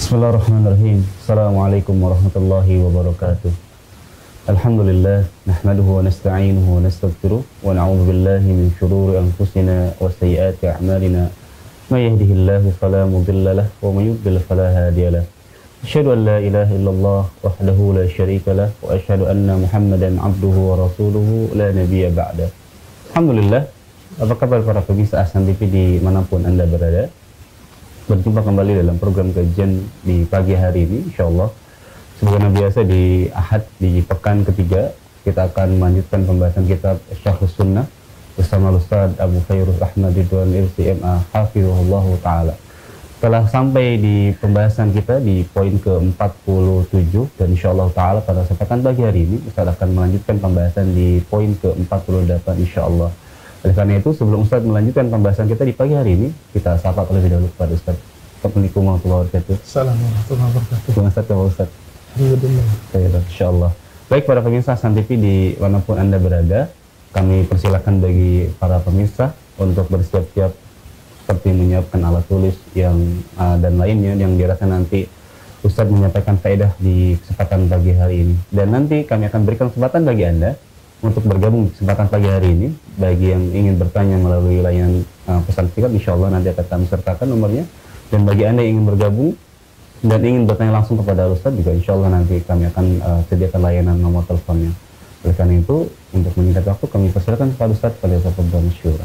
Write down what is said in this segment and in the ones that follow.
Bismillahirrahmanirrahim. Assalamualaikum warahmatullahi wabarakatuh. Alhamdulillah, nahmaduhu wa nasta'inuhu wa nastaghfiruh wa na'udzu billahi min shururi anfusina wa sayyiati a'malina. May yahdihillahu fala mudilla lahu wa may yudlil fala hadiya lahu. Asyhadu an la ilaha illallah wahdahu la syarika lahu wa asyhadu anna Muhammadan 'abduhu wa rasuluhu la nabiyya ba'da. Alhamdulillah, apa kabar para pemirsa Ahsan TV dimanapun Anda berada? Berjumpa kembali dalam program kajian di pagi hari ini, insyaallah. Sebagaimana biasa di Ahad, di pekan ketiga, kita akan melanjutkan pembahasan kitab Syarhus Sunnah bersama Ustaz Abu Fairuz Ahmad Ridwan Irsi MA Hafizahullah Ta'ala. Telah sampai di pembahasan kita di poin ke-47 dan insyaallah Ta'ala pada kesempatan pagi hari ini Ustaz akan melanjutkan pembahasan di poin ke-48 insyaallah. Oleh karena itu, sebelum Ustaz melanjutkan pembahasan kita di pagi hari ini, kita sapa terlebih dahulu kepada Ustaz. Assalamualaikum warahmatullahi wabarakatuh. Assalamualaikum warahmatullahi wabarakatuh. Terima kasih Ustaz. Alhamdulillah. Insyaallah. Baik para pemirsa Ahsan TV di manapun Anda berada, kami persilakan bagi para pemirsa untuk bersiap-siap seperti menyiapkan alat tulis yang dan lainnya yang dirasa nanti Ustaz menyampaikan faedah di kesempatan pagi hari ini. Dan nanti kami akan berikan kesempatan bagi Anda untuk bergabung di kesempatan pagi hari ini. Bagi yang ingin bertanya melalui layanan pesan singkat, insyaallah nanti akan kami sertakan nomornya. Dan bagi Anda yang ingin bergabung dan ingin bertanya langsung kepada Ustaz juga, insyaallah nanti kami akan sediakan layanan nomor teleponnya. Oleh karena itu, untuk menyingkat waktu, kami persilakan kepada Ustaz pada sahabat masyhur.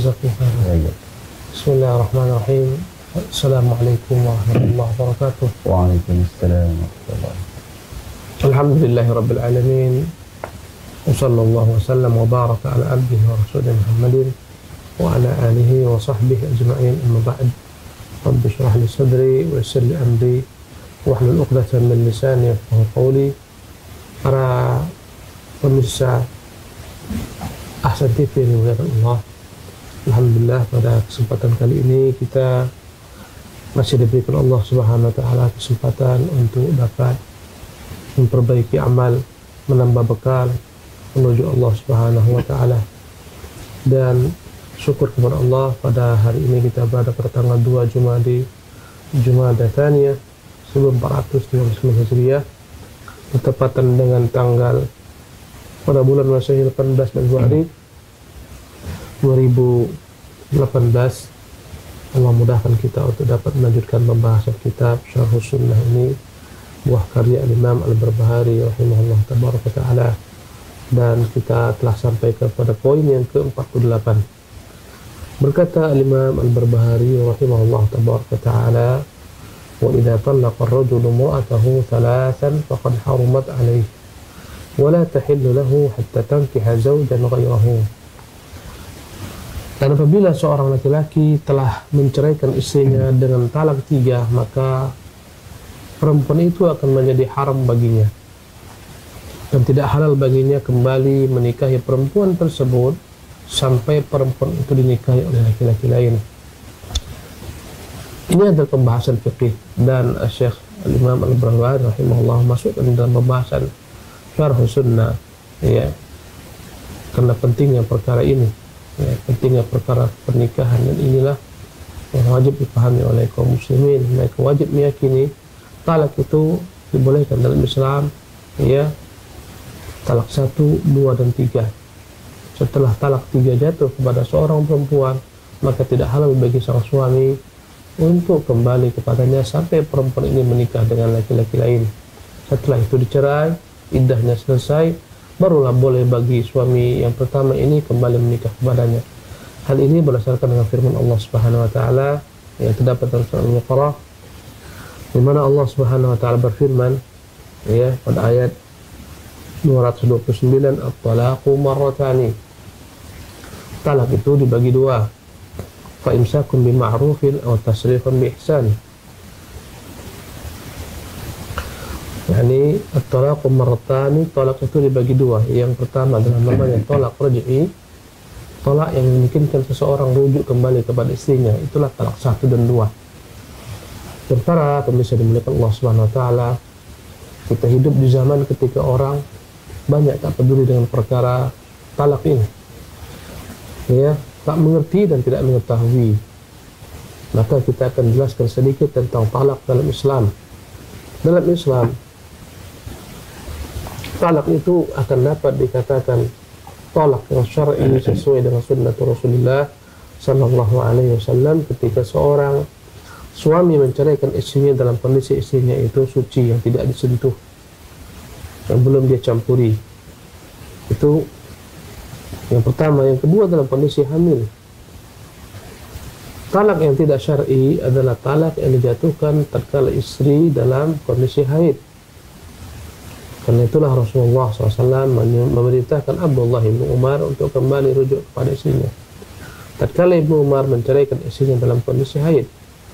Bismillahirrahmanirrahim. Assalamualaikum warahmatullahi wabarakatuh. Waalaikumsalam warahmatullahi wabarakatuh. Alhamdulillahirabbil alamin. Wassallallahu wasallam wa baraka ala abdihi wa rasulih Muhammadin wa ala alihi wa sahbihi ajma'in. Amma ba'd. Rabbi shrah li sadri wa yassir li amri wahlul 'uqdatam min lisani yafqahu qawli. Para pemirsa Ahsan TV yang dimuliakan Allah, alhamdulillah pada kesempatan kali ini kita masih diberikan Allah Subhanahu wa taala kesempatan untuk dapat memperbaiki amal, menambah bekal menuju Allah Subhanahu wa taala. Dan syukur kepada Allah, pada hari ini kita berada pada tanggal 2 Jumada Tsaniyah 1459 Hijriah, bertepatan dengan tanggal pada bulan Masehi 18 Februari 2018. Allah mudahkan kita untuk dapat melanjutkan pembahasan kitab Syarhus Sunnah ini, buah karya Imam Al-Barbahari rahimahullah tabaraka ta'ala. Dan kita telah sampai kepada poin yang ke-48. Berkata Imam Al-Barbahari rahimahullah tabaraka ta'ala, wa idza talaqa ar-rajulu imra'atahu thalathan faqad harumat 'alayhi wa la tahillu lahu hatta tankiha zawjan ghayrahu. Dan apabila seorang laki-laki telah menceraikan istrinya dengan talak 3, maka perempuan itu akan menjadi haram baginya dan tidak halal baginya kembali menikahi perempuan tersebut sampai perempuan itu dinikahi oleh laki-laki lain. Ini adalah pembahasan fikih, dan Syekh Al-Imam Al-Barbahari rahimahullah masuk dalam pembahasan Syarhus Sunnah, ya, karena pentingnya perkara ini, ya, pentingnya perkara pernikahan. Dan inilah yang wajib dipahami oleh kaum muslimin. Mereka wajib meyakini talak itu dibolehkan dalam Islam, ya, talak 1, 2, dan 3. Setelah talak 3 jatuh kepada seorang perempuan, maka tidak halal bagi sang suami untuk kembali kepadanya sampai perempuan ini menikah dengan laki-laki lain. Setelah itu dicerai, iddahnya selesai, barulah boleh bagi suami yang pertama ini kembali menikah kepadanya. Hal ini berdasarkan dengan firman Allah Subhanahu wa taala yang terdapat dalam surah Al-Baqarah, di mana Allah Subhanahu wa taala berfirman, ya, pada ayat 229, at-talaqu marratani. Talak itu dibagi 2. Fa imsakun bima'rufin aw tasrihun biihsan. Yani at-talaqu marratani, talak itu dibagi 2. Yang pertama adalah namanya talak raj'i, talak yang memungkinkan seseorang rujuk kembali kepada istrinya, itulah talak 1 dan 2. Sementara pemirsa dimuliakan Allah Subhanahu wa taala, kita hidup di zaman ketika orang banyak tak peduli dengan perkara talak ini, ya, tak mengerti dan tidak mengetahui. Maka kita akan jelaskan sedikit tentang talak dalam Islam. Dalam Islam, talak itu akan dapat dikatakan talak yang syar'i sesuai dengan sunnah Rasulullah Sallallahu Alaihi Wasallam ketika seorang suami menceraikan istrinya dalam kondisi istrinya itu suci, yang tidak disentuh, yang belum dia campuri. Itu yang pertama. Yang kedua, dalam kondisi hamil. Talak yang tidak syar'i adalah talak yang dijatuhkan tatkala istri dalam kondisi haid. Karena itulah Rasulullah SAW memerintahkan Abdullah bin Umar untuk kembali rujuk kepada istrinya tatkala Ibnu Umar menceraikan istrinya dalam kondisi haid.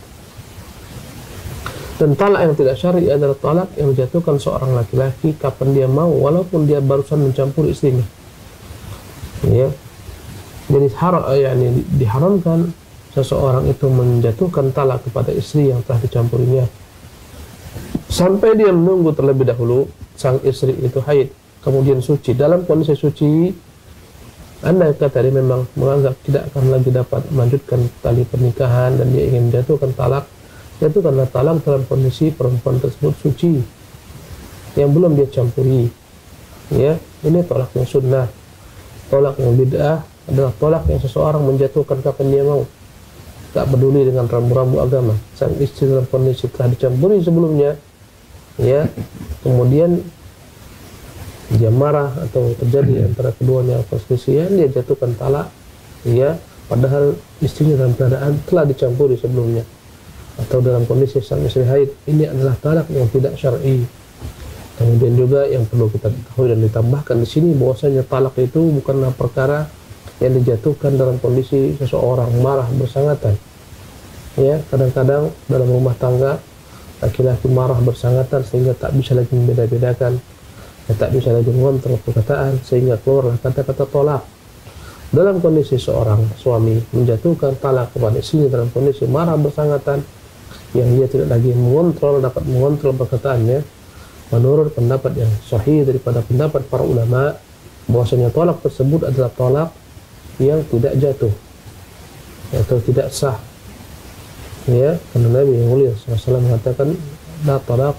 Dan talak yang tidak syar'i adalah talak yang dijatuhkan seorang laki-laki kapan dia mau, walaupun dia barusan mencampuri istrinya. Ya. Jadi diharamkan seseorang itu menjatuhkan talak kepada istri yang telah dicampurinya sampai dia menunggu terlebih dahulu sang istri itu haid, kemudian suci. Dalam kondisi suci, andai kata dia memang menganggap tidak akan lagi dapat melanjutkan tali pernikahan dan dia ingin menjatuhkan talak, jatuhkanlah talak dalam kondisi perempuan tersebut suci yang belum dia campuri. Ya, ini tolak yang sunnah. Tolak yang bid'ah adalah tolak yang seseorang menjatuhkan kapan dia mau, tak peduli dengan rambu-rambu agama. Sang istri dalam kondisi telah dicampuri sebelumnya, ya, kemudian dia marah atau terjadi antara keduanya perselisihan, dia jatuhkan talak, ya, padahal istrinya dalam keadaan telah dicampuri sebelumnya, atau dalam kondisi sang istri haid. Ini adalah talak yang tidak syar'i. Kemudian juga yang perlu kita ketahui dan ditambahkan di sini bahwasanya talak itu bukanlah perkara yang dijatuhkan dalam kondisi seseorang marah bersangatan. Ya, kadang-kadang dalam rumah tangga laki-laki marah bersangatan sehingga tak bisa lagi membeda-bedakan, tak bisa lagi mengontrol perkataan sehingga keluarlah kata-kata tolak. Dalam kondisi seorang suami menjatuhkan talak kepada istrinya dalam kondisi marah bersangatan, yang dia tidak lagi dapat mengontrol perkataannya, menurut pendapat yang sahih daripada pendapat para ulama, bahwasanya tolak tersebut adalah tolak yang tidak jatuh atau tidak sah. Ya, karena Nabi yang mulia SAW mengatakan la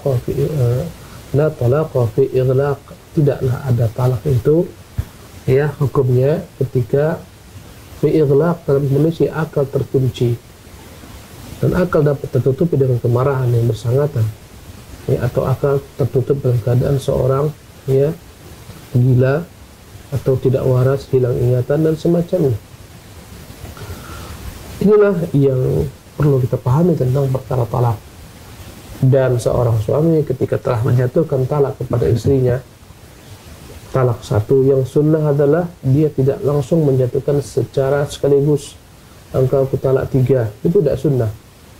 talaqa fi ighlaq, tidaklah ada talak itu, ya, hukumnya ketika fi ighlaq dalam kondisi akal terkunci, dan akal dapat tertutupi dengan kemarahan yang bersangatan, ya, atau akal tertutup dalam keadaan seorang, ya, gila atau tidak waras, hilang ingatan dan semacamnya. Inilah yang perlu kita pahami tentang perkara talak. Dan seorang suami ketika telah menjatuhkan talak kepada istrinya, talak satu yang sunnah adalah dia tidak langsung menjatuhkan secara sekaligus, engkau ku talak 3, itu tidak sunnah.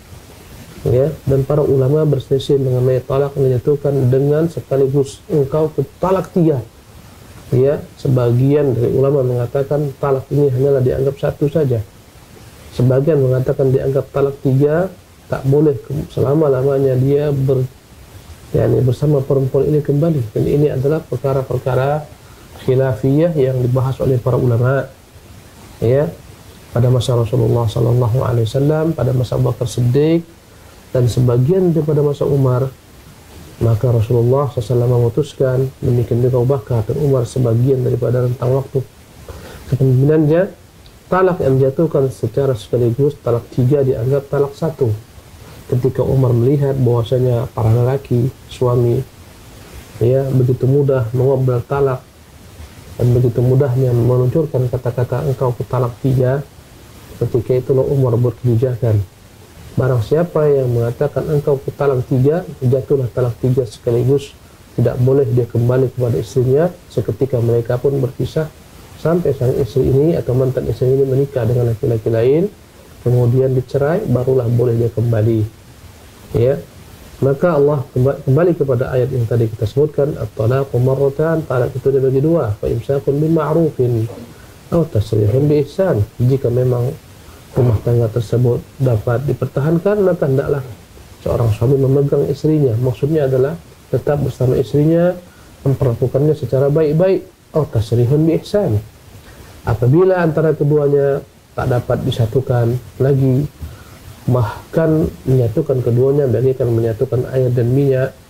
Ya, dan para ulama berselisih mengenai talak yang dijatuhkan dengan sekaligus, engkau ku talak 3. Ya, sebagian dari ulama mengatakan talak ini hanyalah dianggap 1 saja. Sebagian mengatakan dianggap talak 3, tak boleh selama-lamanya dia bersama perempuan ini kembali. Dan ini adalah perkara-perkara khilafiyah yang dibahas oleh para ulama. Ya, pada masa Rasulullah SAW, pada masa Abu Bakar Siddiq, dan sebagian daripada masa Umar. Maka Rasulullah SAW memutuskan, demikian juga Abu Bakar dan Umar sebagian daripada rentang waktu kepemimpinannya, talak yang dijatuhkan secara sekaligus, talak 3 dianggap talak 1. Ketika Umar melihat bahwasanya para lelaki, suami, ya, begitu mudah mengobrol talak dan begitu mudahnya meluncurkan kata-kata engkau ku talak 3, ketika itulah Umar berkebijakan, barang siapa yang mengatakan engkau ku talak 3, jatuhlah talak 3 sekaligus, tidak boleh dia kembali kepada istrinya seketika mereka pun berpisah, sampai sang istri ini atau mantan istri ini menikah dengan laki-laki lain, kemudian dicerai, barulah boleh dia kembali. Ya, maka Allah kembali kepada ayat yang tadi kita sebutkan, at-talaqu marratan, talak itu dibagi 2, fa imsakun bima'rufin aw tasrihun bi ihsan. Jika memang rumah tangga tersebut dapat dipertahankan, maka hendaklah seorang suami memegang istrinya, maksudnya adalah tetap bersama istrinya, memperlakukannya secara baik-baik, atau tasrihun bi ihsan. Apabila antara keduanya tak dapat disatukan lagi, bahkan menyatukan keduanya bagaikan menyatukan air dan minyak,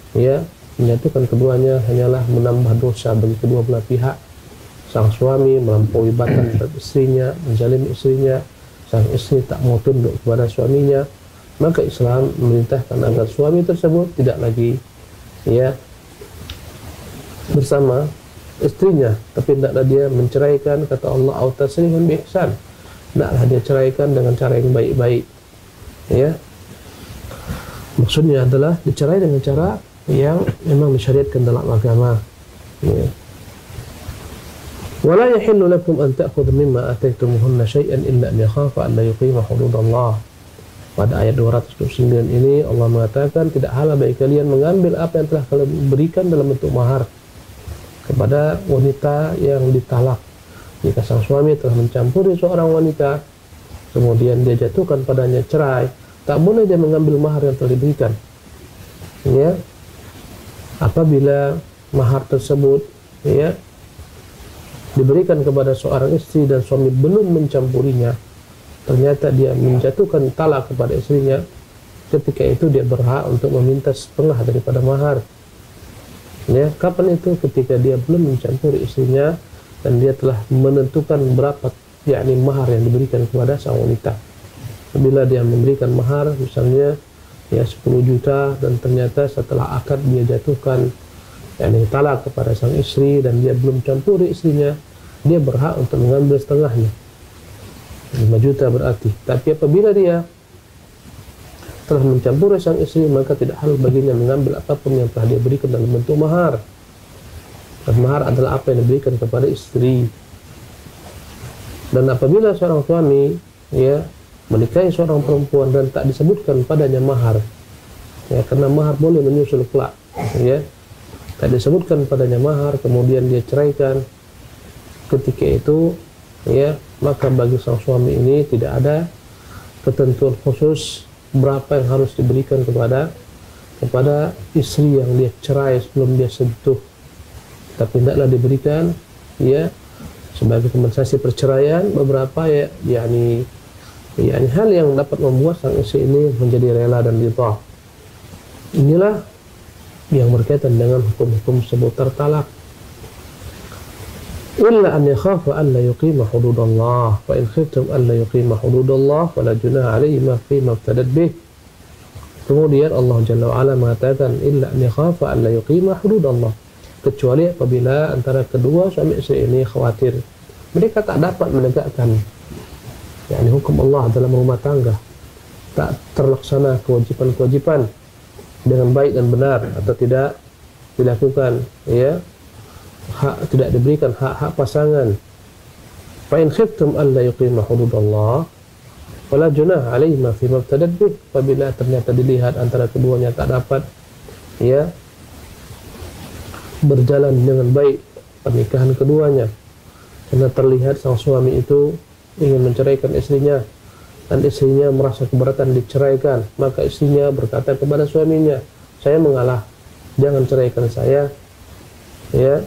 ya menyatukan keduanya hanyalah menambah dosa bagi kedua belah pihak. Sang suami melampaui batas terhadap istrinya, menzalimi istrinya, sang istri tak mau tunduk kepada suaminya, maka Islam memerintahkan agar suami tersebut tidak lagi ya bersama istrinya, tapi hendaklah dia menceraikan, kata Allah, au tasrihun bi ihsan, hendaklah dia ceraikan dengan cara yang baik-baik. Ya, maksudnya adalah dicerai dengan cara yang memang disyariatkan dalam agama. Ya. Wala yahillu lakum an ta'khudhu mimma ataytumuhunna syai'an illa an yakhafa an la yuqima hududallah. Pada ayat 229 ini Allah mengatakan tidak halal bagi kalian mengambil apa yang telah kalian berikan dalam bentuk mahar kepada wanita yang ditalak. Jika sang suami telah mencampuri seorang wanita, kemudian dia jatuhkan padanya cerai, tak boleh dia mengambil mahar yang telah diberikan. Ya, apabila mahar tersebut ya diberikan kepada seorang istri dan suami belum mencampurinya, ternyata dia menjatuhkan talak kepada istrinya, ketika itu dia berhak untuk meminta setengah daripada mahar. Ya, kapan itu? Ketika dia belum mencampuri istrinya dan dia telah menentukan berapa yakni mahar yang diberikan kepada sang wanita. Bila dia memberikan mahar misalnya ya 10 juta dan ternyata setelah akad dia jatuhkan yakni talak kepada sang istri dan dia belum campuri istrinya, dia berhak untuk mengambil setengahnya, 5 juta berarti. Tapi apabila dia telah mencampuri sang istri, maka tidak halal baginya mengambil apapun yang telah dia berikan dalam bentuk mahar. Dan mahar adalah apa yang diberikan kepada istri. Dan apabila seorang suami ya menikahi seorang perempuan dan tak disebutkan padanya mahar, ya, karena mahar boleh menyusul kelak, ya, tak disebutkan padanya mahar, kemudian dia ceraikan, ketika itu ya maka bagi sang suami ini tidak ada ketentuan khusus berapa yang harus diberikan kepada istri yang dia cerai sebelum dia sentuh, tapi hendaklah diberikan ya sebagai kompensasi perceraian beberapa ya yakni hal yang dapat membuat sang istri ini menjadi rela dan ridha. Inilah yang berkaitan dengan hukum-hukum seputar talak. Illa an yakhafa an la yuqima hududallah, wa in khiftum an la yuqima hududallah fala junaha alayhima fima iftadat bih. Kemudian Allah Jalla wa Ala mengatakan illa an yakhafa an la yuqima hududallah, kecuali apabila antara kedua suami istri ini khawatir mereka tak dapat menegakkan yakni hukum Allah dalam rumah tangga, tak terlaksana kewajiban-kewajiban dengan baik dan benar, atau tidak dilakukan ya hak, tidak diberikan hak-hak pasangan. Fa in khiftum alla yuqima hududallah wala junah alaihima fima ibtadat bih, apabila ternyata dilihat antara keduanya tak dapat ya berjalan dengan baik pernikahan keduanya, karena terlihat sang suami itu ingin menceraikan istrinya dan istrinya merasa keberatan diceraikan, maka istrinya berkata kepada suaminya, saya mengalah, jangan ceraikan saya ya,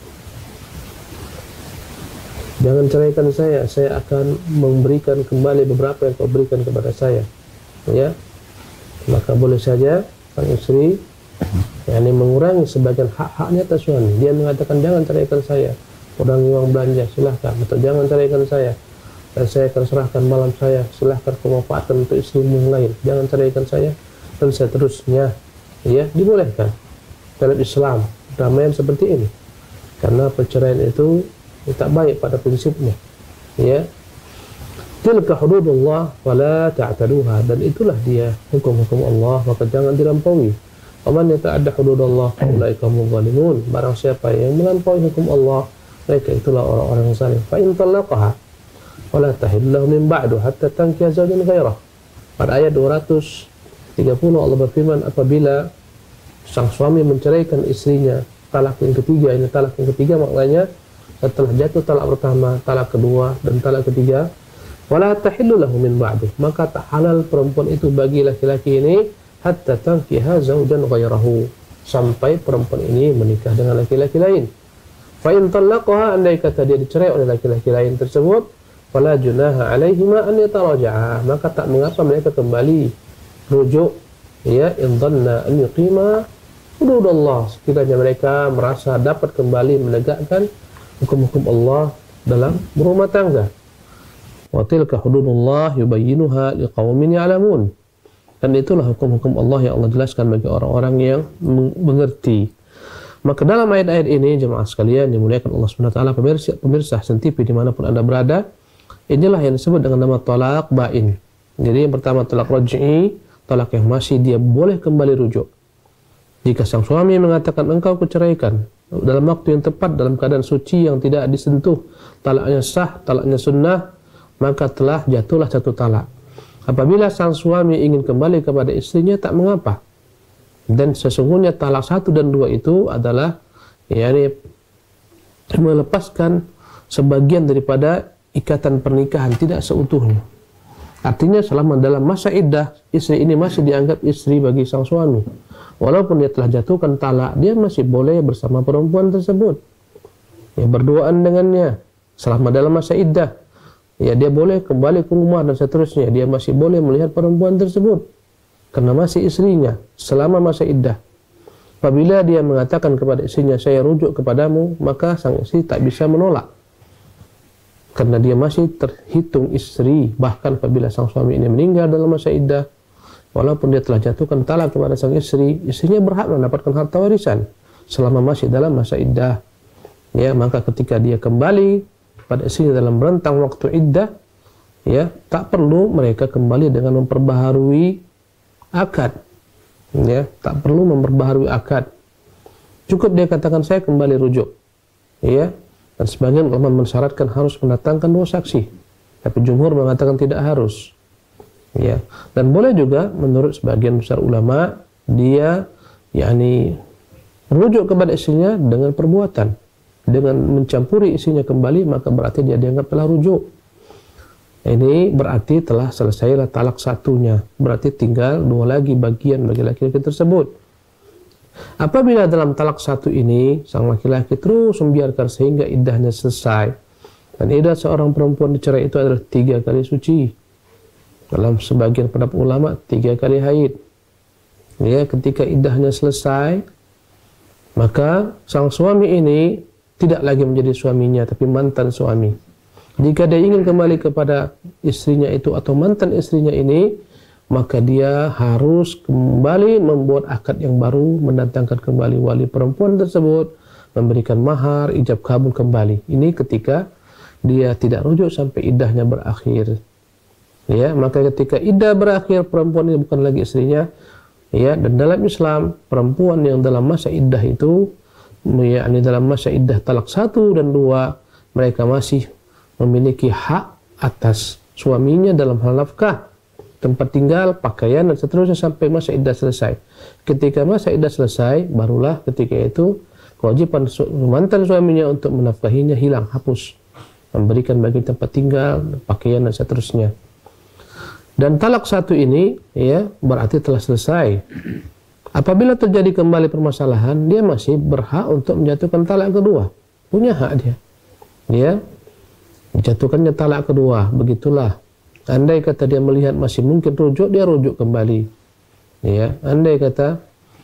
jangan ceraikan saya akan memberikan kembali beberapa yang kau berikan kepada saya ya. Maka boleh saja sang istri yakni mengurangi sebagian hak-haknya atas suami. Dia mengatakan jangan ceraikan saya, kurangi uang belanja silahkan, atau jangan ceraikan saya dan saya akan serahkan malam saya, silahkan kau manfaatkan untuk istrimu yang lain, jangan ceraikan saya, dan seterusnya ya, dibolehkan dalam Islam damaian seperti ini, karena perceraian itu tak baik pada prinsipnya ya. Tilka hududullah wala ta'taduha, dan itulah dia hukum-hukum Allah, maka jangan dilampaui. Waman yata'adda hududallah faulaika humuz zalimun, barang siapa yang melampaui hukum Allah, mereka itulah orang-orang yang zalim. Fa in talaqaha wala tahillu lahu min ba'du hatta tankiha zawjan ghairah. Pada ayat 230 Allah berfirman, apabila sang suami menceraikan istrinya talak yang ketiga, ini talak yang ketiga maknanya setelah jatuh talak pertama, talak kedua dan talak ketiga, wala tahillu lahu min ba'du, maka tak halal perempuan itu bagi laki-laki ini hatta tankiha zawjan ghairahu, sampai perempuan ini menikah dengan laki-laki lain. Fa in talaqaha, andai kata dia dicerai oleh laki-laki lain tersebut, fala junaha alaihima an yataraja'a, maka tak mengapa mereka kembali rujuk ya, in dhanna an yuqima hududullah, sekiranya mereka merasa dapat kembali menegakkan hukum-hukum Allah dalam berumah tangga. Wa tilka hududullah yubayyinuha liqaumin ya'lamun. Dan itulah hukum-hukum Allah yang Allah jelaskan bagi orang-orang yang mengerti. Maka dalam ayat-ayat ini, jemaah sekalian dimuliakan Allah SWT, pemirsa Hasan TV dimanapun Anda berada, inilah yang disebut dengan nama talak bain. Jadi yang pertama talak raj'i, talak yang masih dia boleh kembali rujuk. Jika sang suami mengatakan engkau kuceraikan dalam waktu yang tepat, dalam keadaan suci yang tidak disentuh, talaknya sah, talaknya sunnah, maka telah jatuhlah satu talak. Apabila sang suami ingin kembali kepada istrinya, tak mengapa. Dan sesungguhnya talak 1 dan 2 itu adalah melepaskan sebagian daripada ikatan pernikahan, tidak seutuhnya. Artinya selama dalam masa iddah, istri ini masih dianggap istri bagi sang suami. Walaupun dia telah jatuhkan talak, dia masih boleh bersama perempuan tersebut, ya, berduaan dengannya selama dalam masa iddah. Ya, dia boleh kembali ke rumah dan seterusnya. Dia masih boleh melihat perempuan tersebut karena masih istrinya selama masa iddah. Apabila dia mengatakan kepada istrinya, saya rujuk kepadamu, maka sang istri tak bisa menolak karena dia masih terhitung istri. Bahkan apabila sang suami ini meninggal dalam masa iddah, walaupun dia telah jatuhkan talak kepada sang istri, istrinya berhak mendapatkan harta warisan selama masih dalam masa iddah. Ya, maka ketika dia kembali pada istrinya dalam rentang waktu iddah, ya, tak perlu mereka kembali dengan memperbaharui akad. Ya, tak perlu memperbaharui akad. Cukup dia katakan saya kembali rujuk. Ya, dan sebagian ulama mensyaratkan harus mendatangkan 2 saksi. Tapi jumhur mengatakan tidak harus. Ya, dan boleh juga menurut sebagian besar ulama dia rujuk kepada istrinya dengan perbuatan. Dengan mencampuri istrinya kembali, maka berarti dia dianggap telah rujuk. Ini berarti telah selesailah talak 1-nya. Berarti tinggal 2 lagi bagian bagi laki-laki tersebut. Apabila dalam talak 1 ini sang laki-laki terus membiarkan sehingga iddahnya selesai, dan iddah seorang perempuan dicerai itu adalah 3 kali suci. Dalam sebagian pendapat ulama 3 kali haid. Ya, ketika iddahnya selesai, maka sang suami ini tidak lagi menjadi suaminya, tapi mantan suami. Jika dia ingin kembali kepada istrinya itu atau mantan istrinya ini, maka dia harus kembali membuat akad yang baru, mendatangkan kembali wali perempuan tersebut, memberikan mahar, ijab kabul kembali. Ini ketika dia tidak rujuk sampai iddahnya berakhir. Ya, maka ketika iddah berakhir, perempuan ini bukan lagi istrinya. Ya, dan dalam Islam, perempuan yang dalam masa iddah itu, yakni dalam masa iddah talak 1 dan 2, mereka masih memiliki hak atas suaminya dalam hal nafkah, tempat tinggal, pakaian, dan seterusnya sampai masa iddah selesai. Ketika masa iddah selesai, barulah ketika itu kewajiban mantan suaminya untuk menafkahinya hilang, hapus, memberikan bagi tempat tinggal, pakaian, dan seterusnya. Dan talak 1 ini, ya, berarti telah selesai. Apabila terjadi kembali permasalahan, dia masih berhak untuk menjatuhkan talak kedua. Punya hak dia. Dia menjatuhkannya talak kedua. Begitulah. Andai kata dia melihat masih mungkin rujuk, dia rujuk kembali. Ya, andai kata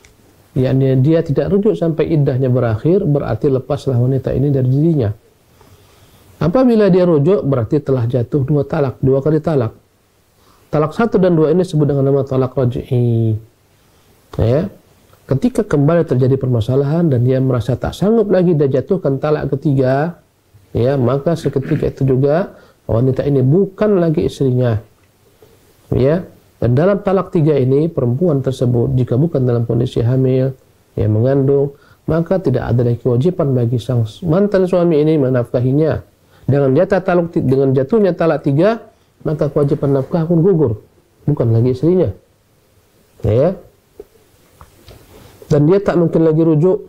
dia tidak rujuk sampai iddahnya berakhir, berarti lepaslah wanita ini dari dirinya. Apabila dia rujuk, berarti telah jatuh 2 talak, 2 kali talak. Talak 1 dan 2 ini disebut dengan nama talak raj'i. Ya, ketika kembali terjadi permasalahan dan dia merasa tak sanggup lagi, dia jatuhkan talak ketiga, ya, maka seketika itu juga wanita ini bukan lagi istrinya. Ya, dan dalam talak 3 ini perempuan tersebut jika bukan dalam kondisi hamil, ya, mengandung, maka tidak ada lagi kewajiban bagi sang mantan suami ini menafkahinya. Dengan jatuhnya talak 3, maka kewajiban nafkah pun gugur, bukan lagi istrinya. Ya. Dan dia tak mungkin lagi rujuk.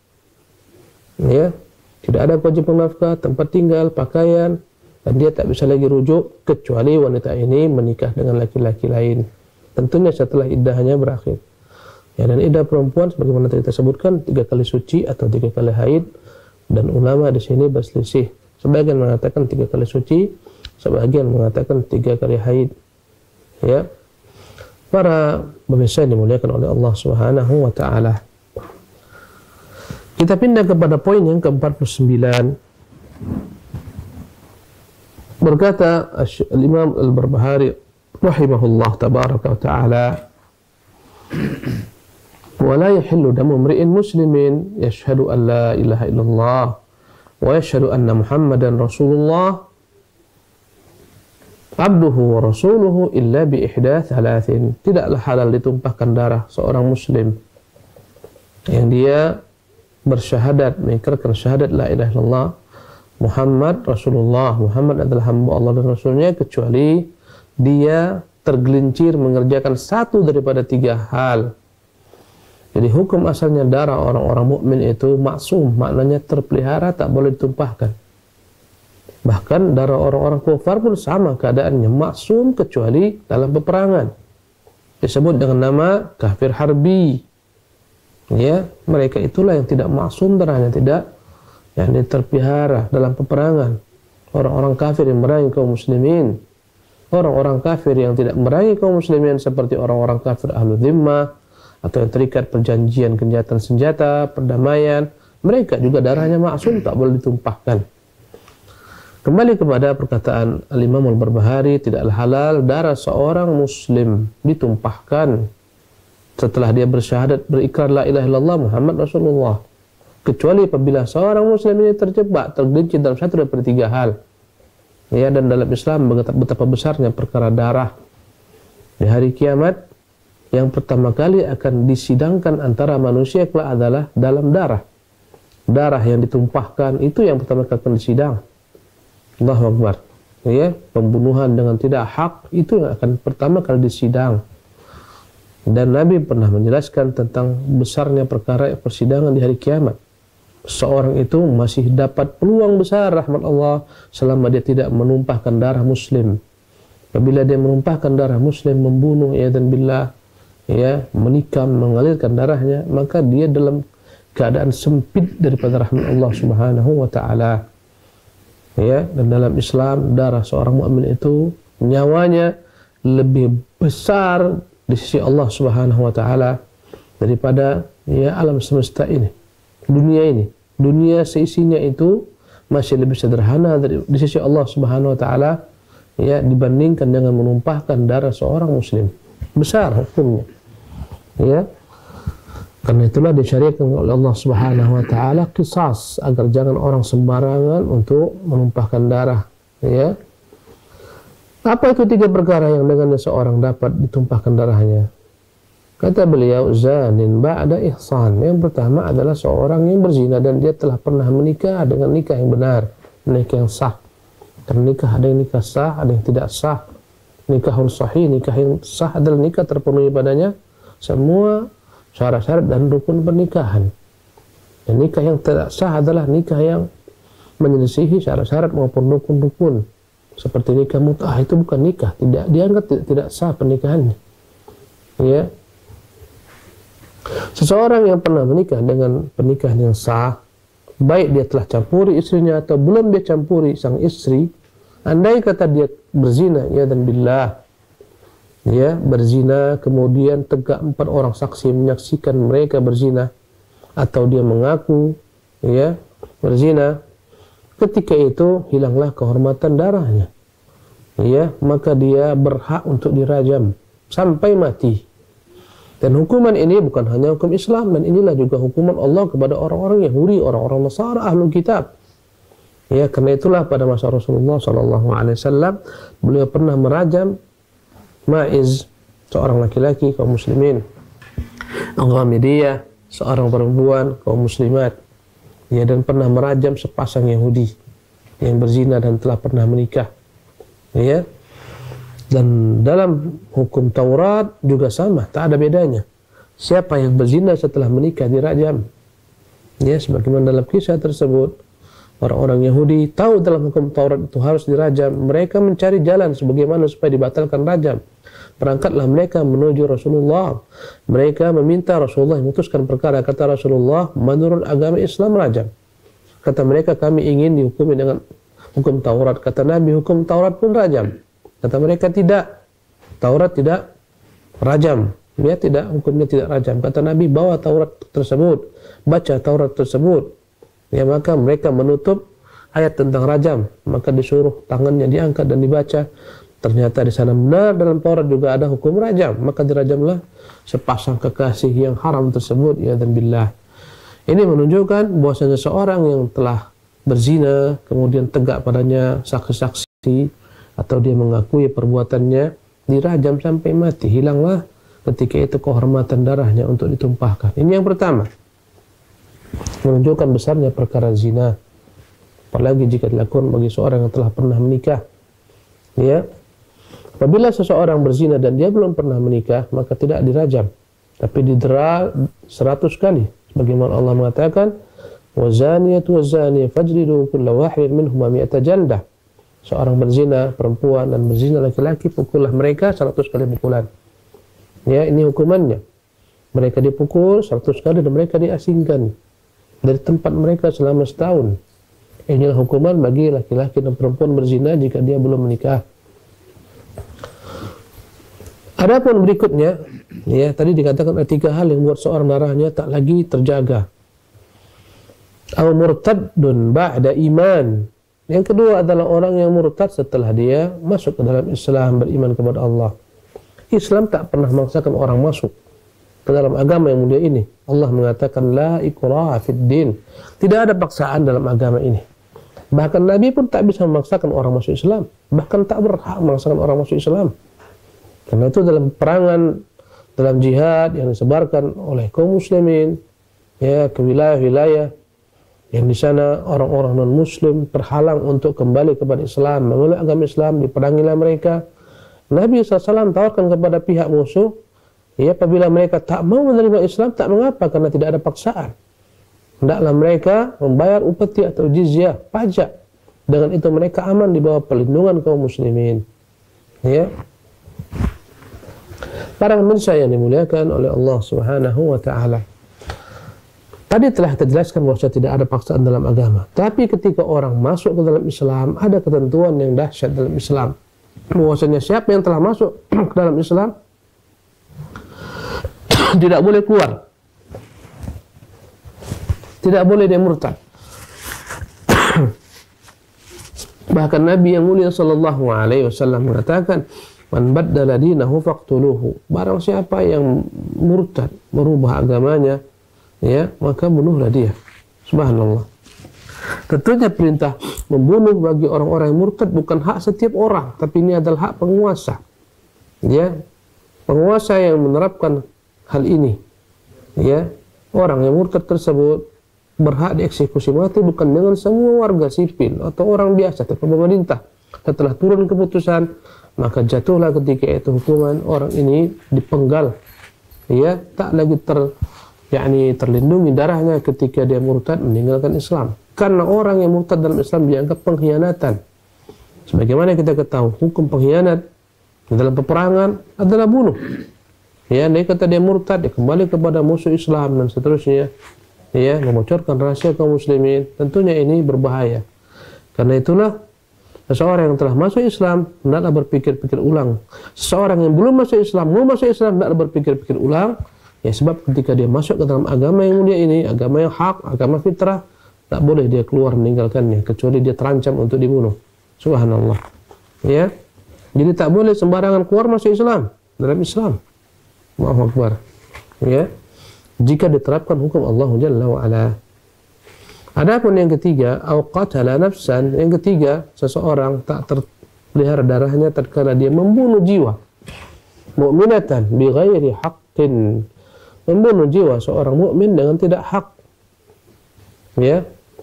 Ya. Tidak ada kewajiban nafkah, tempat tinggal, pakaian, dan dia tak bisa lagi rujuk kecuali wanita ini menikah dengan laki-laki lain. Tentunya setelah iddahnya berakhir. Ya, dan iddah perempuan sebagaimana kita sebutkan 3 kali suci atau 3 kali haid, dan ulama di sini berselisih. Sebagian mengatakan 3 kali suci, sebagian mengatakan 3 kali haid. Ya. Para pemirsa yang dimuliakan oleh Allah Subhanahu wa taala. Kita pindah kepada poin yang ke-49. Berkata Imam Al-Barbahari rahimahullah tabaraka wa ta'ala, wa la yahillu damu imri'in muslimin yashhadu an la ilaha illallah wa yashhadu anna Muhammadan Rasulullah abduhu wa rasuluhu illa bi ihda thalathin. Tidaklah halal ditumpahkan darah seorang muslim yang dia bersyahadat, mengikrarkan syahadat la ilaha illallah Muhammad Rasulullah, Muhammad adalah hamba Allah dan Rasulnya, kecuali dia tergelincir mengerjakan satu daripada tiga hal. Jadi hukum asalnya darah orang-orang mukmin itu maksum, maknanya terpelihara, tak boleh ditumpahkan. Bahkan darah orang-orang kafir pun sama keadaannya, maksum kecuali dalam peperangan. Disebut dengan nama kafir harbi. Ya, mereka itulah yang tidak maksum darahnya, tidak yang terpelihara dalam peperangan. Orang-orang kafir yang merangi kaum muslimin, orang-orang kafir yang tidak merangi kaum muslimin seperti orang-orang kafir ahlu dhimmah atau yang terikat perjanjian gencatan senjata, perdamaian, mereka juga darahnya maksum, tak boleh ditumpahkan. Kembali kepada perkataan Al-Imam Al-Barbahari, tidaklah halal darah seorang muslim ditumpahkan setelah dia bersyahadat, berikrar la ilaha illallah Muhammad Rasulullah, kecuali apabila seorang muslim ini terjebak, tergelincir dalam satu daripada tiga hal. Ya, dan dalam Islam betapa besarnya perkara darah. Di hari kiamat yang pertama kali akan disidangkan antara manusia kelak adalah dalam darah. Darah yang ditumpahkan itu yang pertama kali akan disidang. Allahu Akbar. Ya, pembunuhan dengan tidak hak itu yang akan pertama kali disidang. Dan Nabi pernah menjelaskan tentang besarnya perkara persidangan di hari kiamat. Seorang itu masih dapat peluang besar rahmat Allah selama dia tidak menumpahkan darah muslim. Apabila dia menumpahkan darah muslim, membunuh dan billah, ya, menikam, mengalirkan darahnya, maka dia dalam keadaan sempit daripada rahmat Allah Subhanahu wa taala. Ya, dan dalam Islam darah seorang mukmin itu nyawanya lebih besar di sisi Allah Subhanahu wa taala daripada alam semesta ini. Dunia seisinya itu masih lebih sederhana di sisi Allah Subhanahu wa taala dibandingkan dengan menumpahkan darah seorang muslim. Besar hukumnya. Ya. Karena itulah disyariatkan oleh Allah Subhanahu wa taala qisas, agar jangan orang sembarangan untuk menumpahkan darah, ya. Apa itu tiga perkara yang dengannya seorang dapat ditumpahkan darahnya? Kata beliau, zanin ba'da ihsan. Yang pertama adalah seorang yang berzina dan dia telah pernah menikah dengan nikah yang benar, nikah yang sah. Karena nikah ada yang nikah sah, ada yang tidak sah. Nikahul sahih, nikah yang sah adalah nikah terpenuhi padanya semua syarat-syarat dan rukun pernikahan. Dan nikah yang tidak sah adalah nikah yang menyelisihi syarat-syarat maupun rukun-rukun. Seperti nikah mut'ah, itu bukan nikah, tidak dianggap tidak sah pernikahannya. Ya. Seseorang yang pernah menikah dengan pernikahan yang sah, baik dia telah campuri istrinya atau belum dia campuri sang istri, andai kata dia berzina, ya dan billah, ya, berzina, kemudian tegak 4 orang saksi menyaksikan mereka berzina, atau dia mengaku ya berzina, ketika itu hilanglah kehormatan darahnya, ya, maka dia berhak untuk dirajam sampai mati. Dan hukuman ini bukan hanya hukum Islam, dan inilah juga hukuman Allah kepada orang-orang Yahudi, orang-orang Nasara, Ahlul Kitab. Ya, karena itulah pada masa Rasulullah SAW beliau pernah merajam Ma'iz, seorang laki-laki kaum muslimin, Ghamidiyah, seorang perempuan kaum muslimat, ya, dan pernah merajam sepasang Yahudi yang berzina dan telah pernah menikah, ya. Dan dalam hukum Taurat juga sama, tak ada bedanya. Siapa yang berzina setelah menikah dirajam, ya, sebagaimana dalam kisah tersebut. Orang-orang Yahudi tahu dalam hukum Taurat itu harus dirajam. Mereka mencari jalan sebagaimana supaya dibatalkan rajam. Berangkatlah mereka menuju Rasulullah. Mereka meminta Rasulullah memutuskan perkara. Kata Rasulullah, menurut agama Islam rajam. Kata mereka, kami ingin dihukumi dengan hukum Taurat. Kata Nabi, hukum Taurat pun rajam. Kata mereka, tidak, Taurat tidak rajam. dia tidak, hukumnya tidak rajam. Kata Nabi, bawa Taurat tersebut, baca Taurat tersebut. Ya, maka mereka menutup ayat tentang rajam, maka disuruh tangannya diangkat dan dibaca. Ternyata di sana benar dalam Taurat juga ada hukum rajam, maka dirajamlah sepasang kekasih yang haram tersebut, ya dan billah. Ini menunjukkan bahwasanya seorang yang telah berzina kemudian tegak padanya saksi-saksi atau dia mengakui perbuatannya, dirajam sampai mati, hilanglah ketika itu kehormatan darahnya untuk ditumpahkan. Ini yang pertama, menunjukkan besarnya perkara zina, apalagi jika dilakukan bagi seorang yang telah pernah menikah. Ya, apabila seseorang berzina dan dia belum pernah menikah, maka tidak dirajam, tapi didera 100 kali, sebagaimana Allah mengatakan, wazaniyatu wazani fajlidu kulla wahid minhuma mi'ata jaldah. Seorang berzina perempuan dan berzina laki-laki, pukullah mereka 100 kali pukulan. Ya, ini hukumannya. Mereka dipukul 100 kali dan mereka diasingkan dari tempat mereka selama setahun. Inilah hukuman bagi laki-laki dan perempuan berzina jika dia belum menikah. Adapun berikutnya, ya tadi dikatakan ada 3 hal yang buat seorang darahnya tak lagi terjaga. Aw murtaddun ba'da iman. Yang kedua adalah orang yang murtad setelah dia masuk ke dalam Islam, beriman kepada Allah. Islam tak pernah memaksakan orang masuk ke dalam agama yang mulia ini. Allah mengatakan la ikraha fid din. Tidak ada paksaan dalam agama ini. Bahkan Nabi pun tak bisa memaksakan orang masuk Islam. Bahkan tak berhak memaksakan orang masuk Islam. Karena itu dalam perangan, dalam jihad yang disebarkan oleh kaum muslimin, ya ke wilayah-wilayah yang di sana orang-orang non-muslim terhalang untuk kembali kepada Islam, memeluk agama Islam, diperangilah mereka. Nabi SAW tawarkan kepada pihak musuh, ya apabila mereka tak mau menerima Islam, tak mengapa, karena tidak ada paksaan. Hendaklah mereka membayar upeti atau jizyah, pajak. Dengan itu mereka aman di bawah perlindungan kaum muslimin. Ya. Para pemirsa yang dimuliakan oleh Allah Subhanahu wa taala. Tadi telah kita jelaskan bahwa tidak ada paksaan dalam agama. Tapi ketika orang masuk ke dalam Islam, ada ketentuan yang dahsyat dalam Islam. Bahwasanya siapa yang telah masuk ke dalam Islam tidak boleh keluar. Tidak boleh dia murtad. Bahkan Nabi yang mulia sallallahu alaihi wasallam mengatakan, "Man baddala dinahu faqtuluhu." Barang siapa yang murtad, merubah agamanya, ya, maka bunuhlah dia. Subhanallah. Tentunya perintah membunuh bagi orang-orang yang murtad bukan hak setiap orang, tapi ini adalah hak penguasa. Ya, penguasa yang menerapkan hal ini. Ya, orang yang murtad tersebut berhak dieksekusi mati bukan dengan semua warga sipil atau orang biasa, tapi pemerintah. Setelah turun keputusan, maka jatuhlah ketika itu hukuman orang ini dipenggal. Ya, tak lagi terlindungi darahnya ketika dia murtad meninggalkan Islam. Karena orang yang murtad dalam Islam dianggap pengkhianatan. Sebagaimana kita ketahui, hukum pengkhianat dalam peperangan adalah bunuh. Ya, dia kata dia murtad, dia kembali kepada musuh Islam dan seterusnya. Ya, membocorkan rahasia kaum muslimin. Tentunya ini berbahaya. Karena itulah seseorang yang telah masuk Islam hendaklah berpikir-pikir ulang. Seseorang yang belum masuk Islam, mau masuk Islam hendaklah berpikir-pikir ulang. Ya, sebab ketika dia masuk ke dalam agama yang mulia ini, agama yang hak, agama fitrah, tak boleh dia keluar meninggalkannya kecuali dia terancam untuk dibunuh. Subhanallah. Ya. Jadi tak boleh sembarangan keluar masuk Islam, dalam Islam. Allahu Akbar. Ya. Jika diterapkan hukum Allah Jalla wa Ala. Adapun yang ketiga, au qatala nafsan, yang ketiga, seseorang tak terpelihara darahnya tatkala dia membunuh jiwa. Mu'minatan bi ghairi haqqin. Membunuh jiwa seorang mukmin dengan tidak hak. Ya.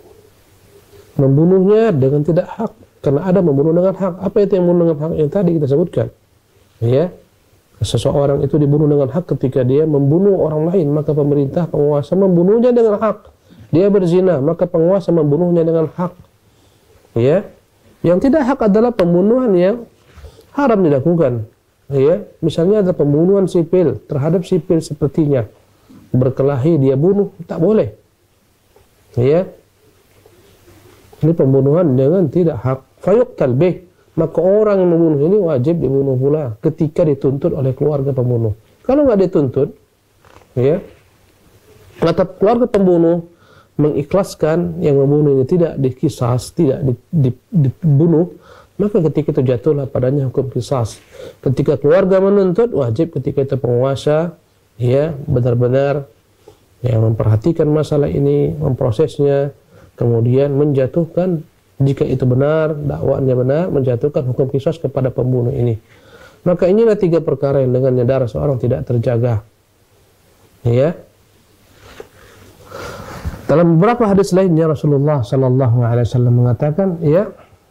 Membunuhnya dengan tidak hak, karena ada membunuh dengan hak. Apa itu yang membunuh dengan hak yang tadi kita sebutkan? Ya, seseorang itu dibunuh dengan hak ketika dia membunuh orang lain, maka pemerintah, penguasa membunuhnya dengan hak. Dia berzina, maka penguasa membunuhnya dengan hak. Ya, yang tidak hak adalah pembunuhan yang haram dilakukan. Ya, misalnya ada pembunuhan sipil terhadap sipil sepertinya, berkelahi dia bunuh, tak boleh. Ya. Ini pembunuhan dengan tidak hak. Fayuqtal bih, maka orang yang membunuh ini wajib dibunuh pula ketika dituntut oleh keluarga pembunuh. Kalau nggak dituntut, ya, atau keluarga pembunuh mengikhlaskan yang membunuh ini tidak dikisas, tidak dibunuh, maka ketika itu jatuhlah padanya hukum kisas. Ketika keluarga menuntut, wajib ketika itu penguasa, ya, benar-benar yang memperhatikan masalah ini, memprosesnya, kemudian menjatuhkan, jika itu benar, dakwaannya benar, menjatuhkan hukum qisas kepada pembunuh ini. Maka inilah 3 perkara yang dengannya darah seorang tidak terjaga. Ya. Dalam beberapa hadis lainnya Rasulullah sallallahu alaihi wasallam mengatakan, ya,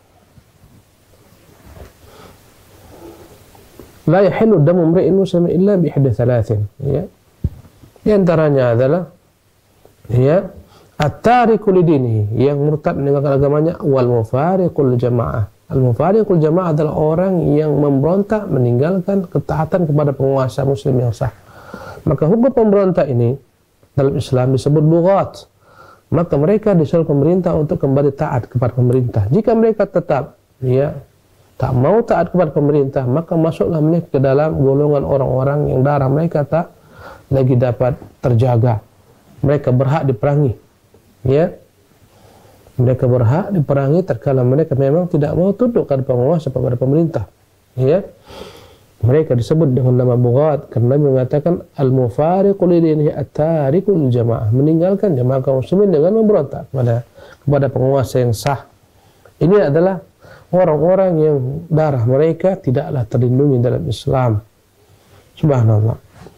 la yahillu damu imri'in muslimin illa bi ihda thalathin, ya. Di antaranya adalah, ya, at-tariku lidinihi, yang murtad meninggalkan agamanya, wal mufariqul jamaah. Al-mufariqul jamaah adalah orang yang memberontak meninggalkan ketaatan kepada penguasa muslim yang sah. Maka hukum pemberontak ini dalam Islam disebut bughat. Maka mereka disuruh pemerintah untuk kembali taat kepada pemerintah. Jika mereka tetap, ya, tak mau taat kepada pemerintah, maka masuklah mereka ke dalam golongan orang-orang yang darah mereka tak lagi dapat terjaga. Mereka berhak diperangi, ya. Mereka berhak diperangi terkala mereka memang tidak mau tunduk kepada penguasa, kepada pemerintah, ya. Mereka disebut dengan nama bughat karena Nabi mengatakan al-mufariqu lidinihi at-tariku lil jamaah, meninggalkan jamaah kaum muslimin dengan memberontak kepada penguasa yang sah. Ini adalah orang-orang yang darah mereka tidaklah terlindungi dalam Islam. Subhanallah.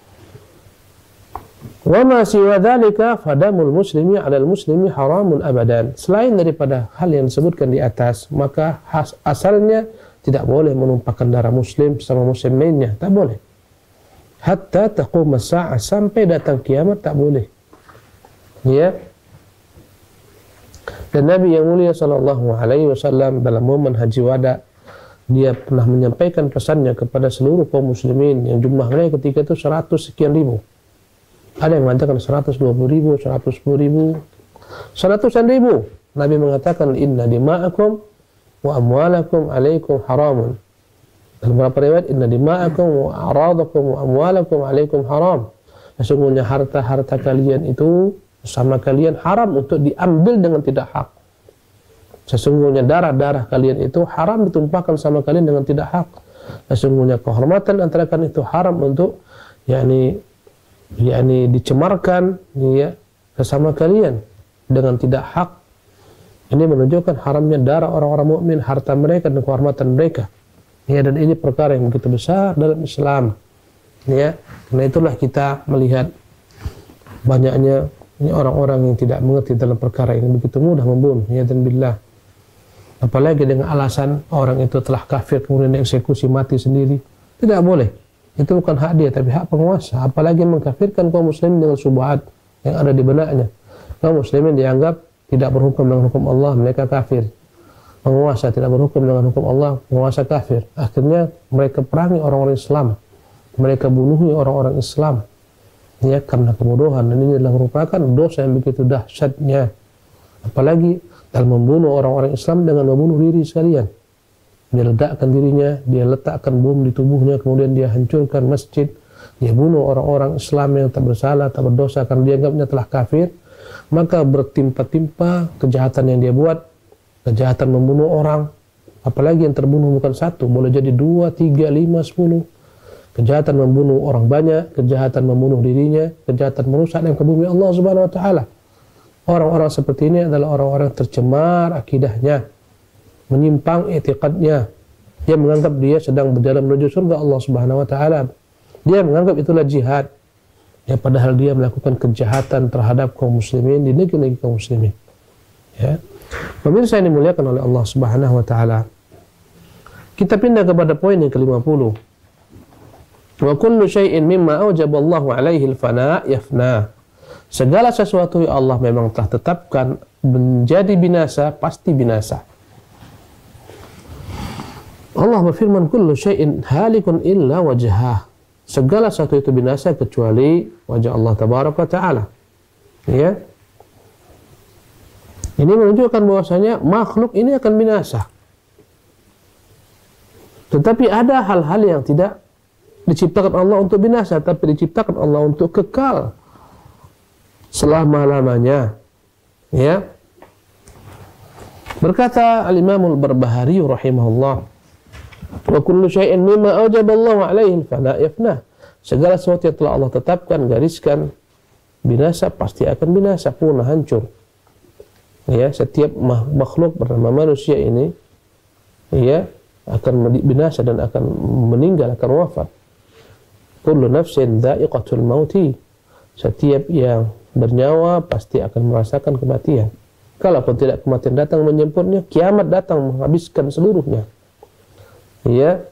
Wa ma siwa dzalika fadamul muslimi 'alal muslimi haramun abadan. Selain daripada hal yang disebutkan di atas, maka asalnya tidak boleh menumpahkan darah muslim sama muslim lainnya, tak boleh. Hatta taqum as-sa'ah, sampai datang kiamat tak boleh. Ya. Dan Nabi yang mulia sallallahu alaihi wasallam dalam momen haji wada, dia pernah menyampaikan pesannya kepada seluruh kaum muslimin yang jumlahnya ketika itu 100 sekian ribu. Ada yang mengatakan 120.000, 110.000, 100-an ribu. Nabi mengatakan, inna dima'akum wa amwalakum alaikum haramun. Dalam beberapa riwayat, inna dima'akum wa a'radakum wa amwalakum alaikum haram. Sesungguhnya harta-harta kalian itu sama kalian haram untuk diambil dengan tidak hak. Sesungguhnya darah-darah kalian itu haram ditumpahkan sama kalian dengan tidak hak. Sesungguhnya kehormatan antara kalian itu haram untuk yakni dicemarkan, ya, sesama kalian dengan tidak hak. Ini menunjukkan haramnya darah orang-orang mukmin, harta mereka dan kehormatan mereka. Ya, dan ini perkara yang begitu besar dalam Islam. Ya, karena itulah kita melihat banyaknya orang-orang yang tidak mengerti dalam perkara ini begitu mudah membunuh, ya, dan billah. Apalagi dengan alasan orang itu telah kafir kemudian dieksekusi mati sendiri. Tidak boleh. Itu bukan hak dia, tapi hak penguasa. Apalagi mengkafirkan kaum muslimin dengan syubhat yang ada di benaknya. Kaum muslimin dianggap tidak berhukum dengan hukum Allah, mereka kafir. Penguasa tidak berhukum dengan hukum Allah, penguasa kafir. Akhirnya mereka perangi orang-orang Islam. Mereka bunuhi orang-orang Islam. Ya, karena kebodohan. Dan ini adalah merupakan dosa yang begitu dahsyatnya. Apalagi dalam membunuh orang-orang Islam dengan membunuh diri sekalian. Dia ledakkan dirinya, dia letakkan bom di tubuhnya, kemudian dia hancurkan masjid, dia bunuh orang-orang Islam yang tak bersalah, tak berdosa karena dianggapnya telah kafir. Maka bertimpa-timpa kejahatan yang dia buat, kejahatan membunuh orang, apalagi yang terbunuh bukan satu, boleh jadi 2, 3, 5, 10. Kejahatan membunuh orang banyak, kejahatan membunuh dirinya, kejahatan merusak dan ke bumi Allah Subhanahu wa taala. Orang-orang seperti ini adalah orang-orang tercemar akidahnya, menyimpang i'tiqadnya. Dia menganggap dia sedang berjalan menuju surga Allah Subhanahu wa taala. Dia menganggap itulah jihad. Ya, padahal dia melakukan kejahatan terhadap kaum muslimin di negeri-negeri kaum muslimin. Ya. Pemirsa yang dimuliakan oleh Allah Subhanahu wa taala. Kita pindah kepada poin yang ke-50. Wa kullu syai'in mimma aujaballahu alaihi al-fana yafna. Segala sesuatu yang Allah memang telah tetapkan menjadi binasa, pasti binasa. Allah berfirman, kullu syai'in halikun illa wajhah. Segala sesuatu itu binasa kecuali wajah Allah tabaraka ta'ala. Ya. Ini menunjukkan bahwasanya makhluk ini akan binasa. Tetapi ada hal-hal yang tidak diciptakan Allah untuk binasa, tapi diciptakan Allah untuk kekal selama-lamanya. Ya. Berkata Al-Imam Al-Barbahari rahimahullah, wa kullu syai'in mimma aujaballahu alaihi fala yafna. Segala sesuatu yang telah Allah tetapkan, gariskan, binasa pasti akan binasa, punah, hancur. Ya, setiap makhluk bernama manusia ini ya akan binasa dan akan meninggal, akan wafat. Kullu nafsin dha'iqatul mauti. Setiap yang bernyawa pasti akan merasakan kematian. Kalaupun tidak kematian datang menjemputnya, kiamat datang menghabiskan seluruhnya. Ya.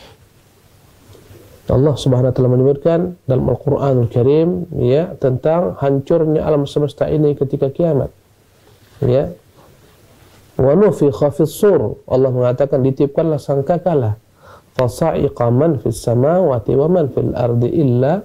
Allah Subhanahu wa taala menyebutkan dalam Al-Qur'anul Karim ya tentang hancurnya alam semesta ini ketika kiamat. Ya. Wa nufikha fis sur. Allah mengatakan ditiupkanlah sangkakala. Fasa'iqa man fis samawati wa man fil ardi illa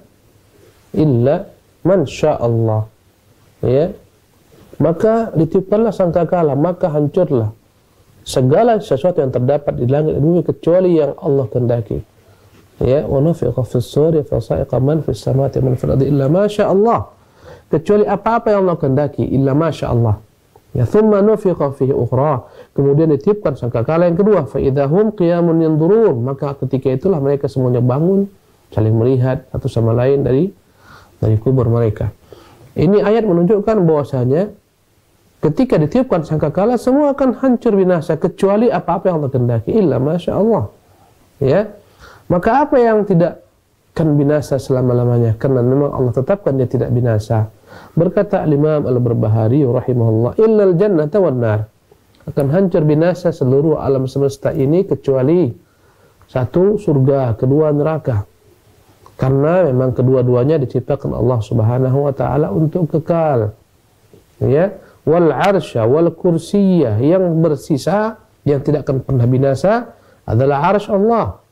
man sya'allah. Ya. Maka ditiupkanlah sangkakala, maka hancurlah segala sesuatu yang terdapat di langit dan bumi kecuali yang Allah kehendaki. Ya, wa nufiqa fis suri fa sa'iqa man fis samawati man fil ardi illa ma syaa Allah. Kecuali apa-apa yang Allah kehendaki, illa ma syaa Allah. Ya, thumma nufiqa fihi ukhra. Kemudian ditiupkan sangkakala yang kedua, fa idahum qiyamun yanzurun. Maka ketika itulah mereka semuanya bangun, saling melihat satu sama lain dari kubur mereka. Ini ayat menunjukkan bahwasanya ketika ditiupkan sangkakala semua akan hancur binasa kecuali apa-apa yang Allah kehendaki, illa ma syaa Allah. Ya. Maka apa yang tidak akan binasa selama-lamanya? Karena memang Allah tetapkan dia tidak binasa. Berkata Imam Al-Barbahari rahimahullah, illal jannata wan nar. Akan hancur binasa seluruh alam semesta ini kecuali satu, surga, kedua, neraka. Karena memang kedua-duanya diciptakan Allah Subhanahu wa taala untuk kekal. Ya, wal arsya wal kursiyah, yang bersisa yang tidak akan pernah binasa adalah arsy Allah.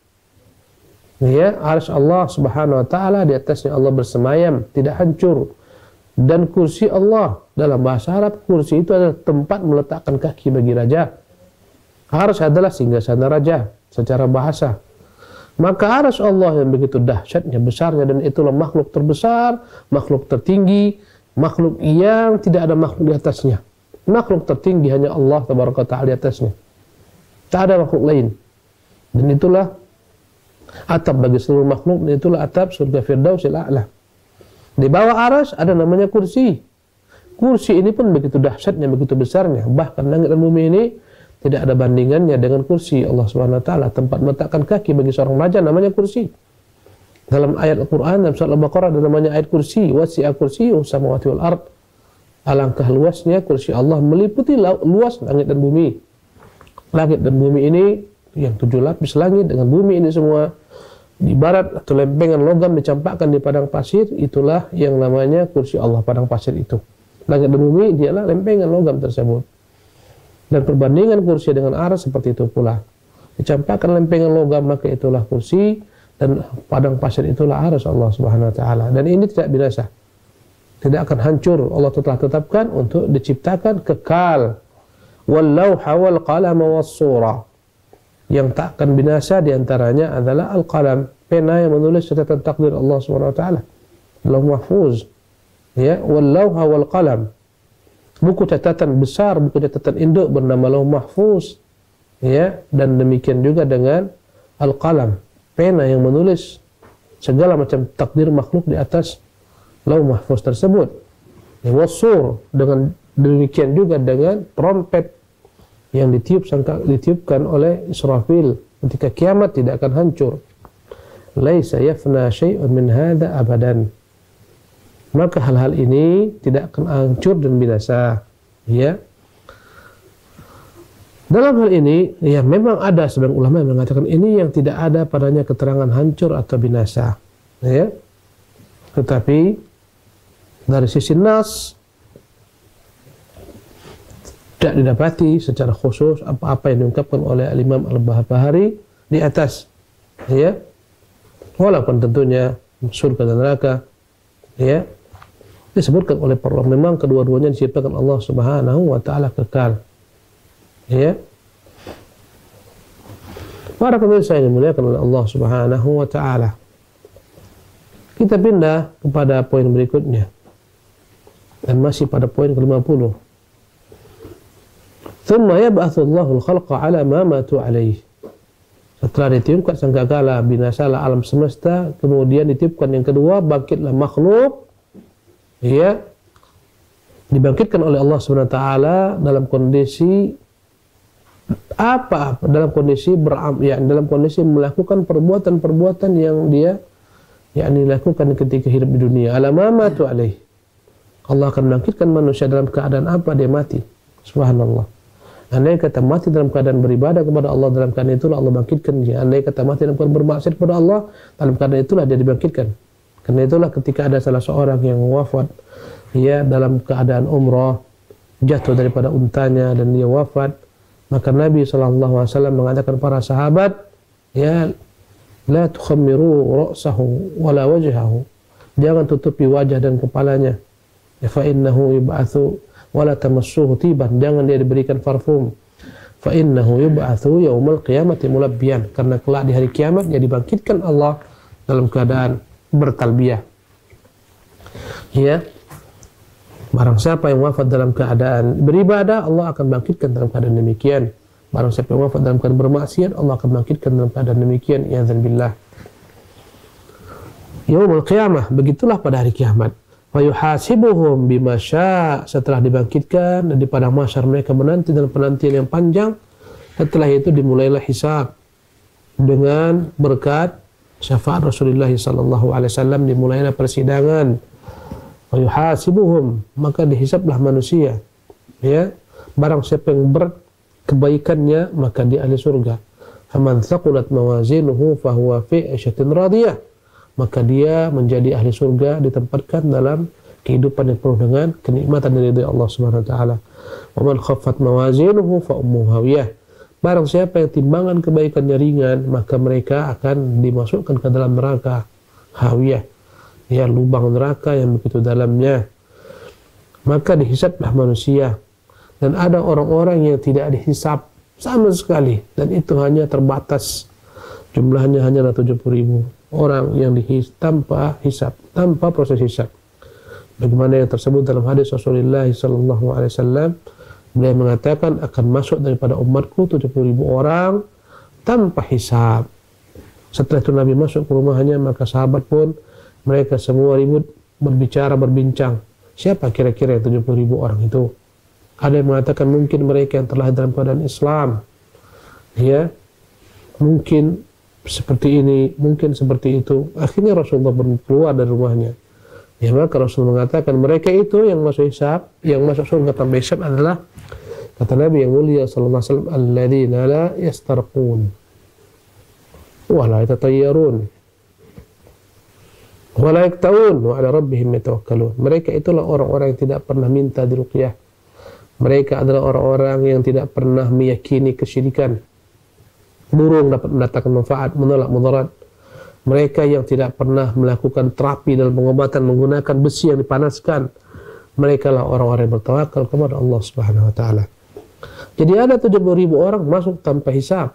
Ya, arsy Allah Subhanahu wa taala, di atasnya Allah bersemayam, tidak hancur. Dan kursi Allah, dalam bahasa Arab kursi itu adalah tempat meletakkan kaki bagi raja. Arsy adalah singgasana raja secara bahasa. Maka arsy Allah yang begitu dahsyatnya, besarnya, dan itulah makhluk terbesar, makhluk tertinggi, makhluk yang tidak ada makhluk di atasnya. Makhluk tertinggi hanya Allah tabaraka ta'ala di atasnya. Tak ada makhluk lain. Dan itulah atap bagi seluruh makhluk, dan itulah atap surga Firdausil A'la. Di bawah arsy ada namanya kursi. Kursi ini pun begitu dahsyatnya, begitu besarnya. Bahkan langit dan bumi ini tidak ada bandingannya dengan kursi Allah Subhanahu wa taala. Tempat meletakkan kaki bagi seorang raja namanya kursi. Dalam ayat Al-Qur'an dalam surah Al-Baqarah ada namanya ayat kursi, wasi'a kursiyyuhu samawati wal ard. Alangkah luasnya kursi Allah, meliputi luas langit dan bumi. Langit dan bumi ini yang 7 lapis langit dengan bumi ini semua ibarat atau lempengan logam dicampakkan di padang pasir, itulah yang namanya kursi Allah, padang pasir itu. Langit dan bumi dialah lempengan logam tersebut. Dan perbandingan kursi dengan arsy seperti itu pula. Dicampakkan lempengan logam, maka itulah kursi, dan padang pasir itulah arsy Allah Subhanahu wa taala. Dan ini tidak binasa. Tidak akan hancur. Allah telah tetapkan untuk diciptakan kekal. Wal lauha wal qalama was sura. Yang tak akan binasa diantaranya adalah al-qalam, pena yang menulis catatan takdir Allah Subhanahu wa taala. Lauh mahfuz. Ya, wal lauha wal qalam. Buku catatan besar, buku catatan induk bernama lauh mahfuz. Ya, dan demikian juga dengan al-qalam, pena yang menulis segala macam takdir makhluk di atas lauh mahfuz tersebut. Ya, wasur, dengan demikian juga dengan trompet yang ditiupkan oleh Israfil ketika kiamat tidak akan hancur. Laisa yafna syai'un min hadza abadan. Maka hal-hal ini tidak akan hancur dan binasa. Ya. Dalam hal ini, ya memang ada sebagian ulama yang mengatakan ini yang tidak ada padanya keterangan hancur atau binasa. Ya. Tetapi dari sisi nas tidak didapati secara khusus apa-apa yang diungkapkan oleh Imam Al-Barbahari di atas, ya, walaupun tentunya surga dan neraka, ya, disebutkan oleh para ulama, memang kedua-duanya diciptakan Allah Subhanahu wa taala kekal, ya. Para pemirsa yang dimuliakan oleh Allah Subhanahu wa taala, Kita pindah kepada poin berikutnya. Dan masih pada poin ke-50. Thumma yab'atsu Allahul khalqa 'ala ma matu 'alaihi. Setelah ditiupkan sangkakala binasalah alam semesta, kemudian ditiupkan yang kedua, bangkitlah makhluk, ya, dibangkitkan oleh Allah Subhanahu wa taala dalam kondisi apa? Dalam kondisi dalam kondisi melakukan perbuatan-perbuatan yang dia lakukan ketika hidup di dunia. Alamamatu alaih. Allah akan bangkitkan manusia dalam keadaan apa? Dia mati. Subhanallah. Andai kata mati dalam keadaan beribadah kepada Allah, dalam keadaan itulah Allah bangkitkan dia. Andai kata mati dalam keadaan bermaksiat kepada Allah, dalam keadaan itulah dia dibangkitkan. Karena itulah ketika ada salah seorang yang wafat, ya, dalam keadaan umrah, jatuh daripada untanya dan dia wafat, maka Nabi SAW mengatakan para sahabat, ya, la tukhammiru ra'sahu wala wajhahu. Jangan tutupi wajah dan kepalanya. Ya, fa innahu yub'atsu wala tamassuhu tiban. Jangan dia diberikan parfum. Fa innahu yub'atsu yaumal qiyamati mulabbiyan. Karena kelak di hari kiamat dia dibangkitkan Allah dalam keadaan bertalbiyah. Ya. Barang siapa yang wafat dalam keadaan beribadah, Allah akan bangkitkan dalam keadaan demikian. Barang siapa yang wafat dalam keadaan bermaksiat, Allah akan bangkitkan dalam keadaan demikian. Ya'dzalbillah. Yaumul qiyamah, begitulah pada hari kiamat. Wa yuhasibuhum bima syaa. Setelah dibangkitkan dan di padang mahsyar mereka menanti dalam penantian yang panjang. Setelah itu dimulailah hisab dengan berkat syafaat Rasulullah sallallahu alaihi wasallam, dimulailah persidangan. Wa yuhasibuhum, maka dihisablah manusia, ya. Barang siapa yang berat kebaikannya, maka dia ahli surga. Faman thaqulat mawazinuhu fahuwa fi 'ishatin radiyah. Maka dia menjadi ahli surga, ditempatkan dalam kehidupan yang penuh dengan kenikmatan dari Allah Subhanahu wa taala. Wa man khaffat mawazinuhu fa ummuhu hawiyah. Barang siapa yang timbangan kebaikannya ringan, maka mereka akan dimasukkan ke dalam neraka hawiyah, ya, lubang neraka yang begitu dalamnya. Maka dihisablah manusia. Dan ada orang-orang yang tidak dihisab sama sekali, dan itu hanya terbatas. Jumlahnya hanyalah 70.000 orang yang tanpa hisab, tanpa proses hisab. Bagaimana yang tersebut dalam hadis Rasulullah sallallahu alaihi wasallam, beliau mengatakan akan masuk daripada umatku 70.000 orang tanpa hisab. Setelah itu Nabi masuk ke rumahnya, maka sahabat pun mereka semua ribut, berbincang, siapa kira-kira 70.000 orang itu? Ada yang mengatakan mungkin mereka yang telah dalam keadaan Islam, ya, mungkin seperti ini, mungkin seperti itu. Akhirnya Rasulullah keluar dari rumahnya. Ya, maka Rasul mengatakan mereka itu yang masuk hisab, yang masuk surga tanpa hisab adalah, kata Nabi yang mulia sallallahu alaihi wasallam, alladzina la yastarqun wa la yatatayyarun wa la yaktawun wa ala rabbihim yatawakkalun. Mereka itulah orang-orang yang tidak pernah minta diruqyah. Mereka adalah orang-orang yang tidak pernah meyakini kesyirikan. Burung dapat mendatangkan manfaat, menolak mudarat. Mereka yang tidak pernah melakukan terapi dalam pengobatan menggunakan besi yang dipanaskan. Mereka lah orang-orang yang bertawakal kepada Allah Subhanahu wa taala. Jadi ada 70.000 orang masuk tanpa hisab.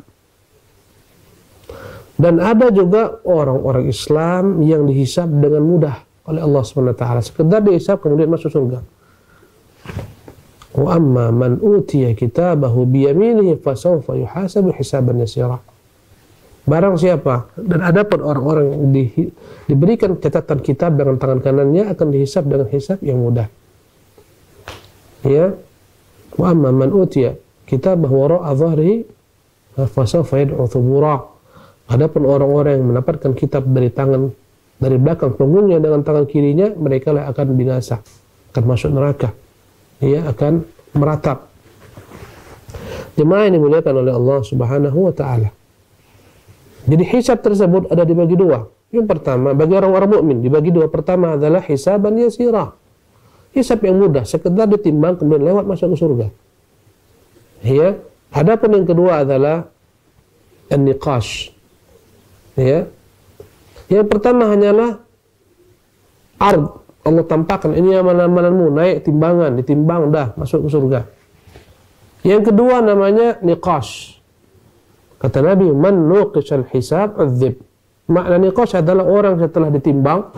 Dan ada juga orang-orang Islam yang dihisab dengan mudah oleh Allah Subhanahu wa taala. Sekedar dihisab kemudian masuk surga. Wa amma man utiya kitabahu biyaminihi fasawfa yuhasabu hisaban yasira. Barang siapa, dan adapun orang-orang yang diberikan catatan kitab dengan tangan kanannya akan dihisab dengan hisab yang mudah. Ya. Wa amma man utiya kitabahu wara'a dhahrihi fasawfa yad'u thubura. Adapun orang-orang yang mendapatkan kitab dari belakang punggungnya dengan tangan kirinya, mereka lah akan binasa, akan masuk neraka. Ia akan meratap. Jemaah yang dimuliakan oleh Allah Subhanahu wa taala. Jadi hisab tersebut ada dibagi dua. Yang pertama bagi orang-orang mukmin dibagi dua. Pertama adalah hisaban yasira. Hisab yang mudah, sekedar ditimbang kemudian lewat masuk ke surga. Ya. Adapun yang kedua adalah an-niqash. Ya. Yang pertama hanyalah ard. Allah tampakkan ini amalan-amalanmu, naik timbangan, ditimbang, dah masuk ke surga. Yang kedua namanya niqash. Kata Nabi, man nuqishal hisab adzib. Makna niqash adalah orang setelah ditimbang,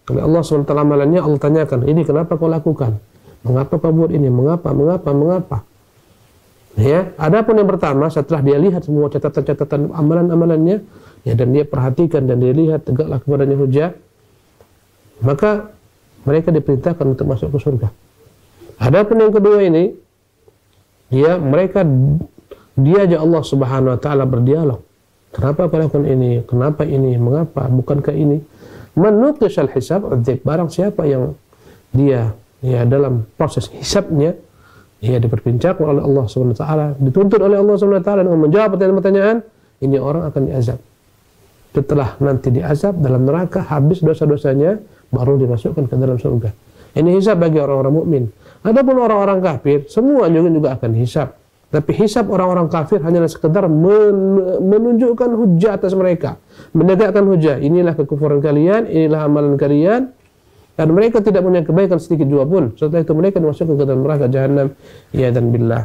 Oleh Allah SWT amalannya, Allah tanyakan, ini kenapa kau lakukan? Mengapa kau buat ini? Mengapa? Ya, adapun yang pertama, setelah dia lihat semua catatan-catatan amalan-amalannya, ya, dan dia perhatikan dan dia lihat tegaklah kepadanya hujah, maka mereka diperintahkan untuk masuk ke surga. Adapun yang kedua ini, mereka diajak Allah Subhanahu wa taala berdialog. Kenapa kau lakukan ini? Kenapa ini? Mengapa? Bukankah ini? Menuqishal hisab adzib, barang siapa yang dia dalam proses hisabnya diperbincangkan oleh Allah Subhanahu wa taala, dituntut oleh Allah Subhanahu wa taala dengan menjawab pertanyaan-pertanyaan, ini orang akan diazab. Setelah nanti diazab dalam neraka, habis dosa-dosanya, baru dimasukkan ke dalam surga. Ini hisab bagi orang-orang mukmin. Adapun orang-orang kafir, semua juga akan hisab. Tapi hisab orang-orang kafir hanyalah sekedar menunjukkan hujah atas mereka, menegakkan hujah. Inilah kekufuran kalian, inilah amalan kalian, dan mereka tidak punya kebaikan sedikit juga pun. Setelah itu mereka dimasukkan ke dalam neraka jahanam. Ya dan billah.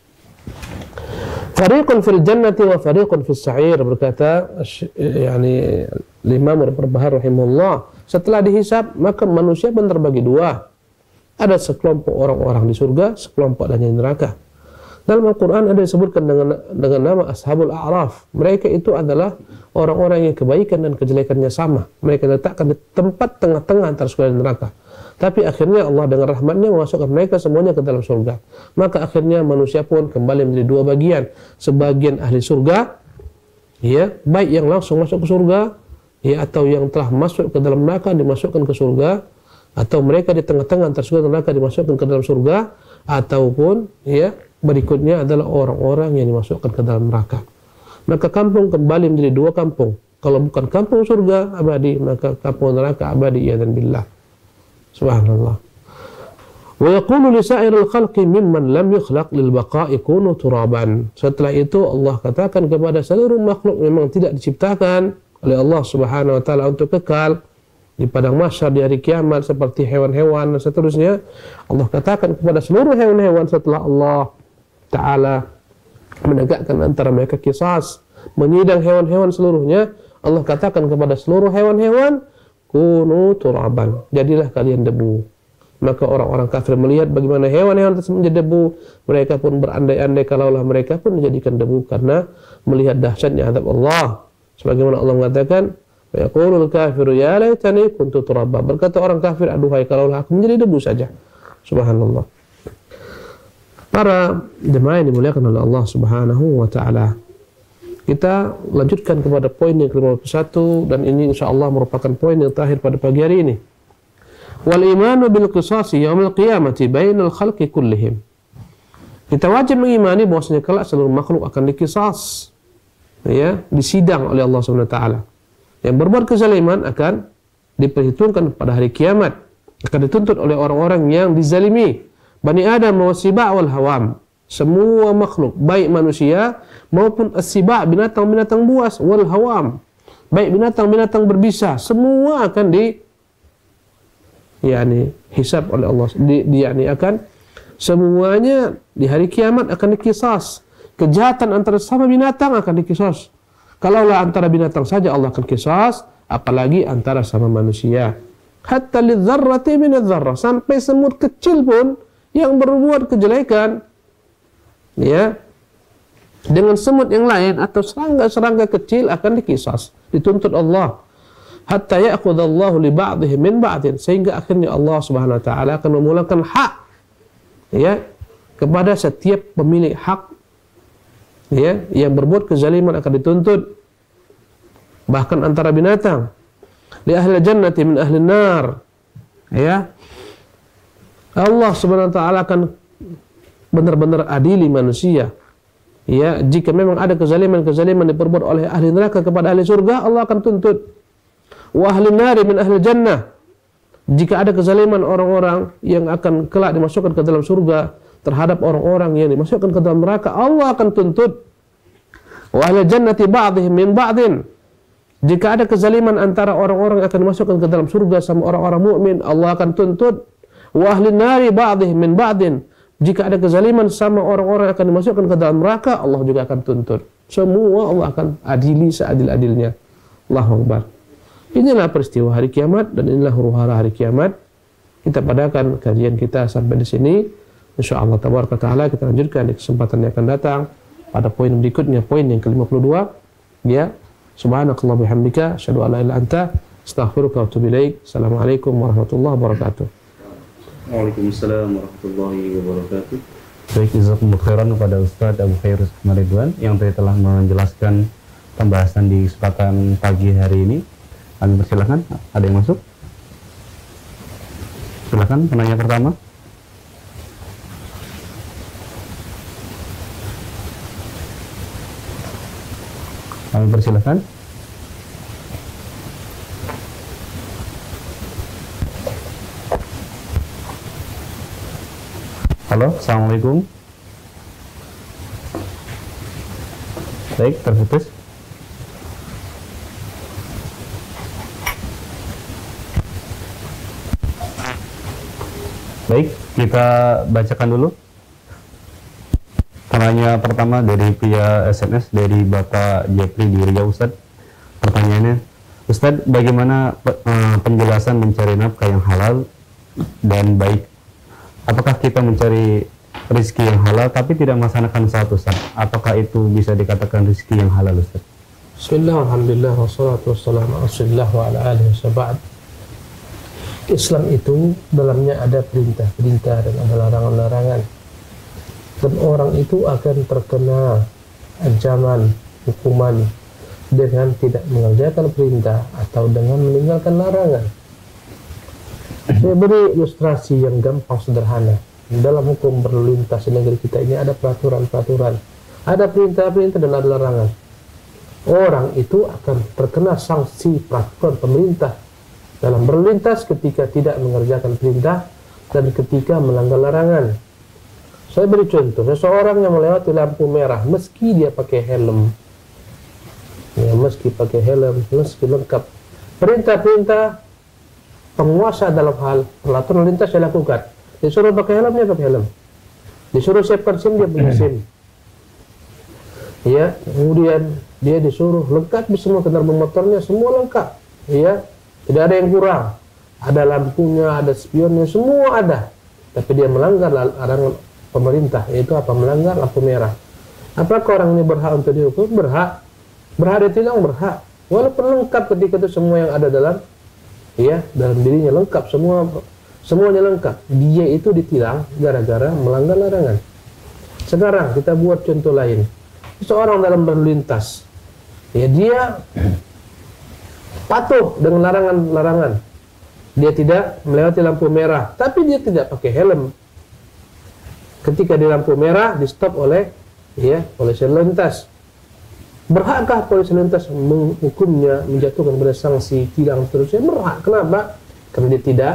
Fariqun fil jannati wa fariqun fis sa'ir, berkata Imam Al-Barbahari rahimahullah, setelah dihisab maka manusia pun terbagi dua. Ada sekelompok orang-orang di surga, sekelompok lainnya di neraka. Dalam Al-Quran ada disebutkan dengan nama Ashabul A'raf. Mereka itu adalah orang-orang yang kebaikan dan kejelekannya sama. Mereka letakkan di tempat tengah-tengah antara surga dan neraka. Tapi akhirnya Allah dengan rahmatnya memasukkan mereka semuanya ke dalam surga. Maka akhirnya manusia pun kembali menjadi dua bagian. Sebagian ahli surga, baik yang langsung masuk ke surga, atau yang telah masuk ke dalam neraka dimasukkan ke surga, atau mereka di tengah-tengah antara surga dan neraka dimasukkan ke dalam surga, ataupun berikutnya adalah orang-orang yang dimasukkan ke dalam neraka. Maka kampung kembali menjadi dua kampung. Kalau bukan kampung surga abadi, maka kampung neraka abadi. Ya dan billah. Subhanallah. Wa yaqulu li sa'iril khalqi mimman lam yukhlaq lil baqa'i kunu turaban. Setelah itu Allah katakan kepada seluruh makhluk memang tidak diciptakan oleh Allah Subhanahu wa taala untuk kekal di padang mahsyar di hari kiamat seperti hewan-hewan dan seterusnya. Allah katakan kepada seluruh hewan-hewan setelah Allah Ta'ala menegakkan antara mereka qisas, menyidang hewan-hewan seluruhnya, Allah katakan kepada seluruh hewan-hewan, kunu turaban, jadilah kalian debu. Maka orang-orang kafir melihat bagaimana hewan-hewan tersebut menjadi debu, mereka pun berandai-andai kalaulah mereka pun dijadikan debu karena melihat dahsyatnya azab Allah. Sebagaimana Allah mengatakan, yaqulul kafiru ya laitani kuntu turaba. Berkata orang kafir, aduhai kalaulah aku menjadi debu saja. Subhanallah. Para jemaah yang dimuliakan oleh Allah Subhanahu wa taala. Kita lanjutkan kepada poin yang ke-51 dan ini insyaallah merupakan poin yang terakhir pada pagi hari ini. Wal imanu bil qisasi yaumil qiyamati bainal khalqi kullihim. Kita wajib mengimani bahwasanya kelak seluruh makhluk akan dikisas, disidang oleh Allah Subhanahu wa taala. Yang berbuat kezaliman akan diperhitungkan pada hari kiamat, akan dituntut oleh orang-orang yang dizalimi. Bani Adam wa siba' wal hawam, semua makhluk baik manusia maupun as-siba' binatang-binatang buas, wal hawam baik binatang-binatang berbisa, semua akan hisab oleh Allah. Akan semuanya di hari kiamat akan dikisas. Kejahatan antara sama binatang akan dikisas. Kalaulah antara binatang saja Allah akan kisas, apalagi antara sama manusia. Hatta lidzarrati minadz-dzarrah, sampai semut kecil pun yang berbuat kejelekan dengan semut yang lain atau serangga-serangga kecil akan dikisas, dituntut Allah. Hatta ya'khudallahu li ba'dihim min ba'din, sehingga akhirnya Allah Subhanahu wa taala akan memulangkan hak kepada setiap pemilik hak yang berbuat kezaliman akan dituntut. Bahkan antara binatang, li ahli jannati min ahli nar, Allah Subhanahu wa taala akan benar-benar adili manusia. Jika memang ada kezaliman diperbuat oleh ahli neraka kepada ahli surga, Allah akan tuntut. Wa ahli nari min ahli jannah, jika ada kezaliman orang-orang yang akan kelak dimasukkan ke dalam surga terhadap orang-orang yang dimasukkan ke dalam neraka, Allah akan tuntut. Wa ahli jannati ba'dihim min ba'din, jika ada kezaliman antara orang-orang yang akan dimasukkan ke dalam surga sama orang-orang mukmin, Allah akan tuntut. Wa ahli nari ba'dihim min ba'din, jika ada kezaliman sama orang-orang yang akan dimasukkan ke dalam neraka, Allah juga akan tuntut. Semua Allah akan adili seadil-adilnya. Allahu Akbar. Inilah peristiwa hari kiamat dan inilah huru-hara hari kiamat. Kita padakan kajian kita sampai di sini. Insyaallah tabaraka taala kita lanjutkan di kesempatan yang akan datang pada poin berikutnya, poin yang ke-52. Ya. Subhanakallah bihamdika asyhadu an la ilaha illa anta astaghfiruka wa atubu ilaik. Assalamualaikum warahmatullahi wabarakatuh. Waalaikumsalam warahmatullahi wabarakatuh. Baik, jazakumullah khairan kepada Ustaz Abu Khairus Ridwan yang telah menjelaskan pembahasan di kesempatan pagi hari ini. Kami persilahkan, ada yang masuk? Silakan penanya pertama. Kami persilahkan. Halo, assalamualaikum. Baik, terputus. Baik, kita bacakan dulu. Pertanyaan pertama dari via SMS dari Bapak Jepri di Riau, Ustaz. Pertanyaannya, Ustaz, bagaimana penjelasan mencari nafkah yang halal dan baik? Apakah kita mencari rezeki yang halal tapi tidak melaksanakan salat, Ustaz? Apakah itu bisa dikatakan rezeki yang halal, Ustaz? Bismillah, alhamdulillah, wassalatu wassalamu ala rasulillah wa ala alihi wasallam. Islam itu dalamnya ada perintah-perintah dan ada larangan-larangan. Dan orang itu akan terkena ancaman, hukuman dengan tidak mengerjakan perintah atau dengan meninggalkan larangan. Saya beri ilustrasi yang gampang sederhana. Dalam hukum berlalu lintas di negeri kita ini ada peraturan-peraturan, ada perintah-perintah dan ada larangan. Orang itu akan terkena sanksi peraturan pemerintah dalam berlalu lintas ketika tidak mengerjakan perintah dan ketika melanggar larangan. Saya beri contoh, seseorang yang melewati lampu merah meski dia pakai helm, ya, meski pakai helm, meski lengkap perintah-perintah penguasa dalam hal peraturan lintas saya lakukan. Disuruh pakai helm, dia pakai helm. Disuruh siapkan SIM, dia punya SIM. Ya, kemudian dia disuruh lengkap semua kendaraan motornya, semua lengkap. Ya, tidak ada yang kurang. Ada lampunya, ada spionnya, semua ada. Tapi dia melanggar larangan pemerintah, yaitu apa? Melanggar lampu merah. Apakah orang ini berhak untuk dihukum? Berhak. Berhak ditilang, berhak. Walaupun lengkap ketika itu semua yang ada dalam dirinya lengkap, semuanya lengkap. Dia itu ditilang gara-gara melanggar larangan. Sekarang kita buat contoh lain. Seorang dalam berlalu lintas, ya, dia patuh dengan larangan-larangan. Dia tidak melewati lampu merah, tapi dia tidak pakai helm. Ketika di lampu merah di stop oleh polisi lalu lintas. Berhakkah polisi lalu lintas menghukumnya, menjatuhkan pada sanksi tilang terusnya? Berhak. Kenapa? Karena dia tidak,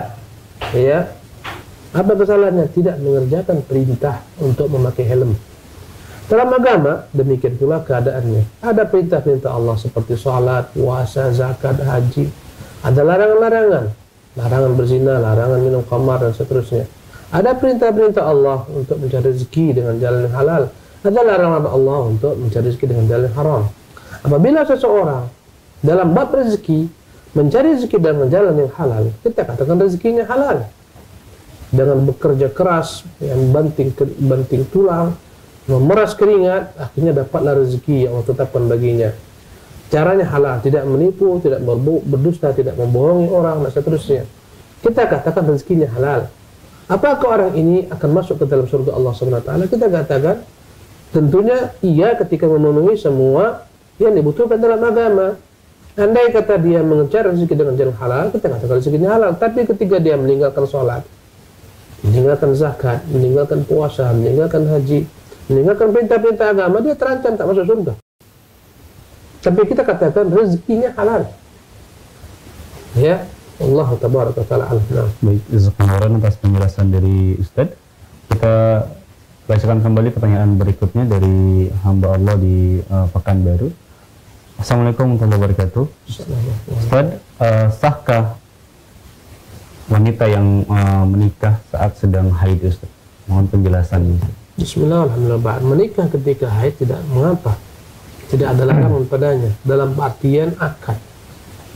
apa kesalahannya? Tidak mengerjakan perintah untuk memakai helm. Dalam agama demikian pula keadaannya. Ada perintah-perintah Allah seperti salat, puasa, zakat, haji. Ada larangan-larangan, larangan berzina, larangan minum khamar dan seterusnya. Ada perintah-perintah Allah untuk mencari rezeki dengan jalan yang halal. Ada larangan Allah untuk mencari rezeki dengan jalan yang haram. Apabila seseorang dalam bab rezeki mencari rezeki dengan jalan yang halal, kita katakan rezekinya halal. Dengan bekerja keras, yang banting tulang, memeras keringat, akhirnya dapatlah rezeki yang Allah tetapkan baginya. Caranya halal, tidak menipu, tidak berdusta, tidak membohongi orang, dan seterusnya. Kita katakan rezekinya halal. Apakah orang ini akan masuk ke dalam surga Allah SWT? Kita katakan tentunya iya ketika memenuhi semua yang dibutuhkan dalam agama. Andai kata dia mengejar rezeki dengan jalan halal, kita katakan rezekinya halal. Tapi ketika dia meninggalkan sholat, meninggalkan zakat, meninggalkan puasa, meninggalkan haji, meninggalkan perintah-perintah agama, dia terancam tak masuk surga. Tapi kita katakan rezekinya halal. Ya, Allah tabaraka ta'ala alam. Baik, jazakallahu atas penjelasan dari Ustaz. Kita bacakan kembali pertanyaan berikutnya dari hamba Allah di Pekanbaru. Assalamualaikum warahmatullahi wabarakatuh. Ustaz, sahkah wanita yang menikah saat sedang haid, Ustaz? Mohon penjelasannya. Bismillah, alhamdulillah. Menikah ketika haid tidak mengapa. Tidak ada larangan padanya dalam artian akad.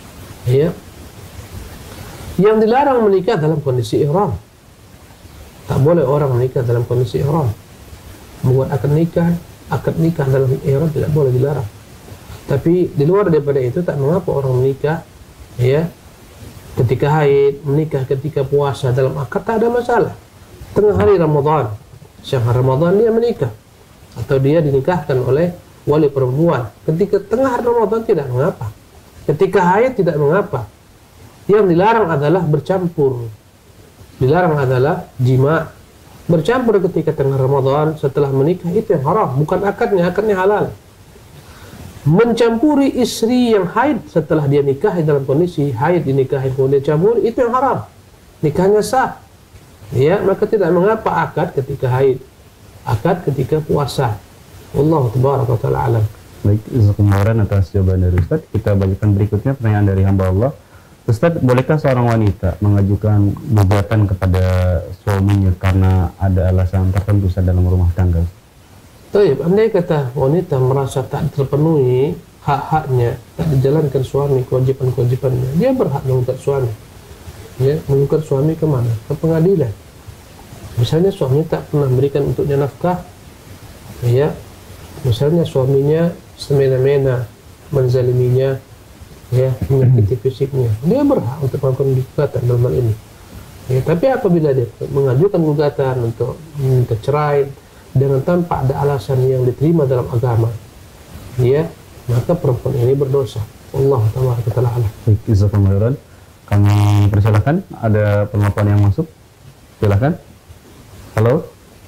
Ya. Yang dilarang menikah dalam kondisi ihram. Tak boleh orang menikah dalam kondisi ihram. Membuat akad nikah dalam ihram tidak boleh, dilarang. Tapi di luar daripada itu tak mengapa orang menikah ya ketika haid, menikah ketika puasa dalam akad, tak ada masalah. Tengah hari Ramadan, siang Ramadan dia menikah atau dia dinikahkan oleh wali perempuan. Ketika tengah hari Ramadan tidak mengapa. Ketika haid tidak mengapa. Yang dilarang adalah bercampur. Dilarang adalah jima. Bercampur ketika tengah Ramadan setelah menikah itu yang haram, bukan akadnya halal. Mencampuri istri yang haid setelah dia nikah dalam kondisi haid, dinikahi kemudian campur, itu yang haram. Nikahnya sah. Ya, maka tidak mengapa akad ketika haid, akad ketika puasa. Wallahu tabaraka wa ta'ala alam. Baik, jazakumullah atas jawaban dari Ustaz. Kita bagikan berikutnya pertanyaan dari hamba Allah. Ustaz, bolehkah seorang wanita mengajukan gugatan kepada suaminya karena ada alasan tertentu dalam rumah tangga? Baik, andai kata wanita merasa tak terpenuhi hak-haknya, tak dijalankan suami kewajiban-kewajibannya, dia berhak menggugat suami. Ya, menggugat suami kemana? Ke pengadilan. Misalnya suaminya tak pernah memberikan untuknya nafkah, ya, misalnya suaminya semena-mena menzaliminya, ya, menyakiti fisiknya, dia berhak untuk melakukan gugatan dalam hal ini. Ya, tapi apabila dia mengajukan gugatan untuk minta cerai dengan tanpa ada alasan yang diterima dalam agama, ya, maka perempuan ini berdosa. Allah taala alam. Baik, jazakumullah. Kami persilakan, ada penelpon yang masuk. Silakan. Halo.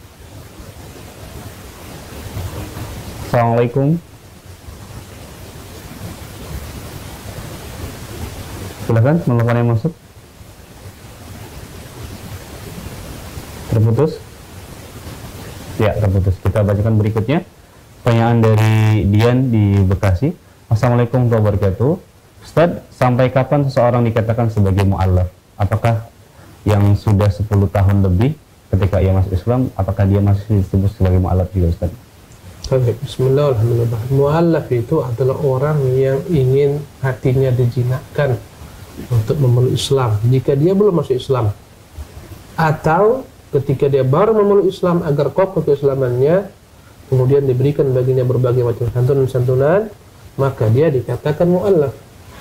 Assalamualaikum. Silakan, penelpon yang masuk. Terputus. Ya, terputus. Kita bacakan berikutnya. Pertanyaan dari Dian di Bekasi. Assalamualaikum warahmatullahi wabarakatuh. Ustaz, sampai kapan seseorang dikatakan sebagai mu'allaf? Apakah yang sudah 10 tahun lebih ketika ia masuk Islam, apakah dia masih disebut sebagai mu'allaf juga, Ustaz? Baik, bismillah, alhamdulillah. Mu'allaf itu adalah orang yang ingin hatinya dijinakkan untuk memeluk Islam jika dia belum masuk Islam, atau ketika dia baru memeluk Islam agar kokoh keislamannya, kemudian diberikan baginya berbagai macam santunan-santunan, maka dia dikatakan mu'allaf.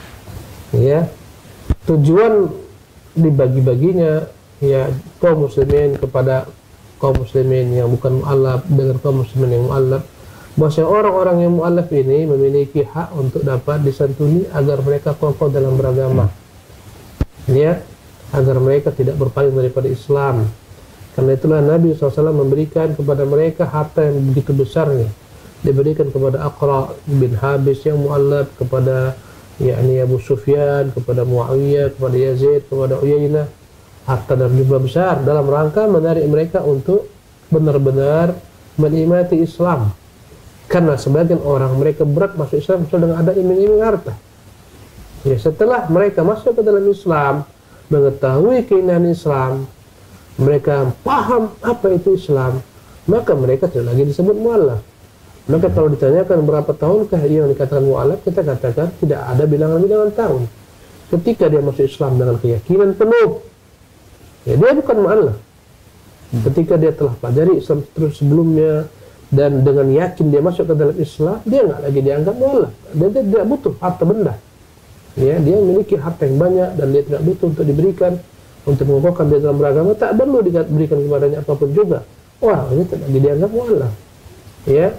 Ya, tujuan dibagi-baginya ya kaum muslimin kepada kaum muslimin yang bukan mu'allaf dengan kaum muslimin yang mu'allaf, bahwa orang-orang yang mu'allaf ini memiliki hak untuk dapat disantuni agar mereka kokoh dalam beragama, ya, agar mereka tidak berpaling daripada Islam. Karena itulah Nabi SAW memberikan kepada mereka harta yang begitu besarnya. Diberikan kepada Aqra bin Habis yang mu'allaf, kepada yakni Abu Sufyan, kepada Muawiyah, kepada Yazid, kepada Uyainah, harta dalam jumlah besar dalam rangka menarik mereka untuk benar-benar menikmati Islam. Karena sebagian orang mereka berat masuk Islam dengan ada iming-iming harta. Ya, setelah mereka masuk ke dalam Islam, mengetahui keindahan Islam, mereka paham apa itu Islam, maka mereka tidak lagi disebut mu'allaf. Maka kalau ditanyakan berapa tahunkah yang dikatakan mu'allaf, kita katakan tidak ada bilangan-bilangan tahun. Ketika dia masuk Islam dengan keyakinan penuh, ya dia bukan mu'allaf. Ketika dia telah pelajari Islam terus sebelumnya dan dengan yakin dia masuk ke dalam Islam, dia nggak lagi dianggap mu'allaf. Dia tidak butuh harta benda. Ya, dia memiliki harta yang banyak dan dia tidak butuh untuk diberikan untuk mengokohkan dia dalam beragama, tak perlu diberikan kepadanya apapun juga. Orang ini tidak lagi dianggap mu'allaf. Ya.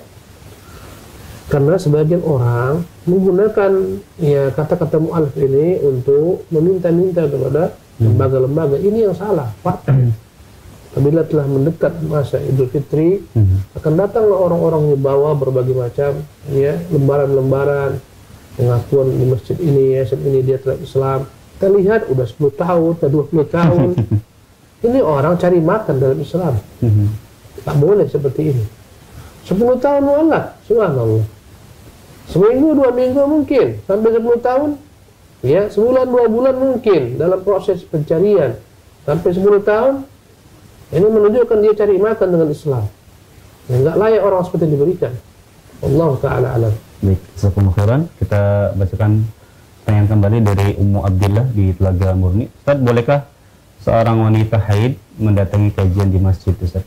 Karena sebagian orang menggunakan ya kata-kata mu'allaf ini untuk meminta-minta kepada lembaga-lembaga. Ini yang salah, fatal. Apabila telah mendekat masa Idul Fitri, akan datanglah orang-orang yang bawa berbagai macam ya lembaran-lembaran pengakuan di masjid ini, yayasan ini dia telah Islam. Kita lihat udah 10 tahun, udah 20 tahun. Ini orang cari makan dalam Islam. Tak boleh seperti ini. 10 tahun mu'allaf, subhanallah. Seminggu, 2 minggu mungkin, sampai 10 tahun, ya, sebulan, 2 bulan mungkin dalam proses pencarian, sampai 10 tahun, ini menunjukkan dia cari makan dengan Islam. Ya, nggak layak orang seperti ini diberikan. Allah Ta'ala alam. Baik, jazakumullah khairan. Kita bacakan pertanyaan kembali dari Ummu Abdillah di Telaga Murni. Ustaz, bolehkah seorang wanita haid mendatangi kajian di masjid, Ustaz?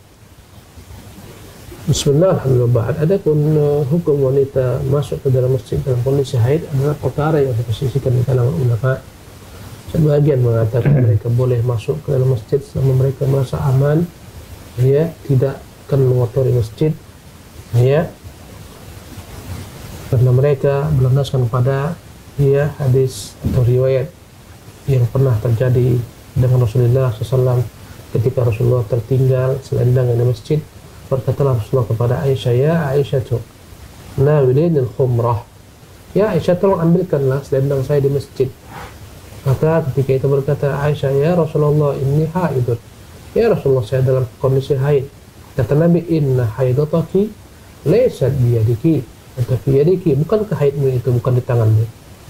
Bismillah, alhamdulillah. Adapun hukum wanita masuk ke dalam masjid dalam kondisi haid adalah perkara yang diposisikan di kalangan ulama. Sebagian mengatakan mereka boleh masuk ke dalam masjid selama mereka merasa aman, ya, tidak akan mengotori masjid, ya, karena mereka berlandaskan pada hadis atau riwayat yang pernah terjadi dengan Rasulullah SAW ketika Rasulullah tertinggal selendang di masjid. Berkatalah Rasulullah kepada Aisyah, ya Aisyah tuh, nawilinil khumrah, ya Aisyah tolong ambilkanlah selendang saya di masjid. Maka ketika itu berkata Aisyah, ya Rasulullah ini haidun, ya Rasulullah saya dalam kondisi haid. Kata Nabi, inna haidataki laysat biyadiki, atau biyadiki, bukankah haidmu itu bukan di tanganmu?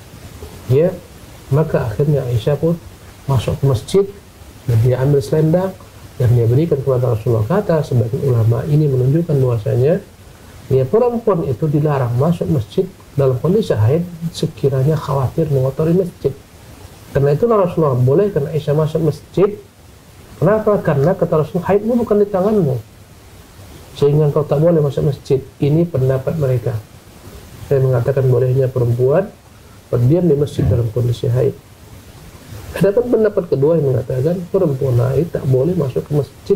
Ya, maka akhirnya Aisyah pun masuk ke masjid dan dia ambil selendang dan dia berikan kepada Rasulullah. Kata sebagian ulama, ini menunjukkan bahwasanya ya perempuan itu dilarang masuk masjid dalam kondisi haid sekiranya khawatir mengotori masjid. Karena itulah Rasulullah bolehkan Aisyah masuk masjid. Kenapa? Karena kata Rasulullah, haidmu bukan di tanganmu, sehingga engkau tak boleh masuk masjid. Ini pendapat mereka. Saya mengatakan bolehnya perempuan berdiam di masjid dalam kondisi haid. Adapun pendapat kedua yang mengatakan perempuan haid tak boleh masuk ke masjid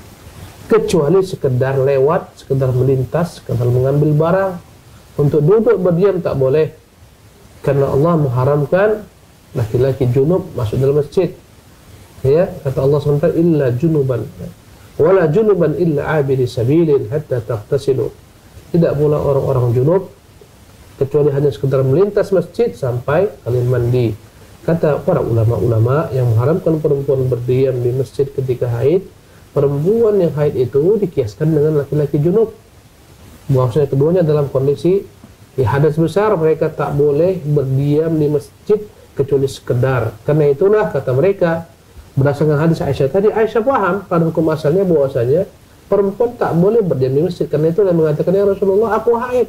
kecuali sekedar lewat, sekedar melintas, sekedar mengambil barang. Untuk duduk berdiam tak boleh, karena Allah mengharamkan laki-laki junub masuk dalam masjid. Ya, kata Allah SWT, illa junuban wala junuban illa abiri sabilin hatta taghtasilu. Tidak pula orang-orang junub kecuali hanya sekedar melintas masjid sampai kalian mandi. Kata para ulama-ulama yang mengharamkan perempuan berdiam di masjid ketika haid, perempuan yang haid itu dikiaskan dengan laki-laki junub. Bahwasanya keduanya dalam kondisi hadas besar, mereka tak boleh berdiam di masjid kecuali sekedar. Karena itulah kata mereka, berdasarkan hadis Aisyah tadi, Aisyah paham pada hukum asalnya bahwasanya perempuan tak boleh berdiam di masjid. Karena itu dia mengatakan, ya Rasulullah, aku haid.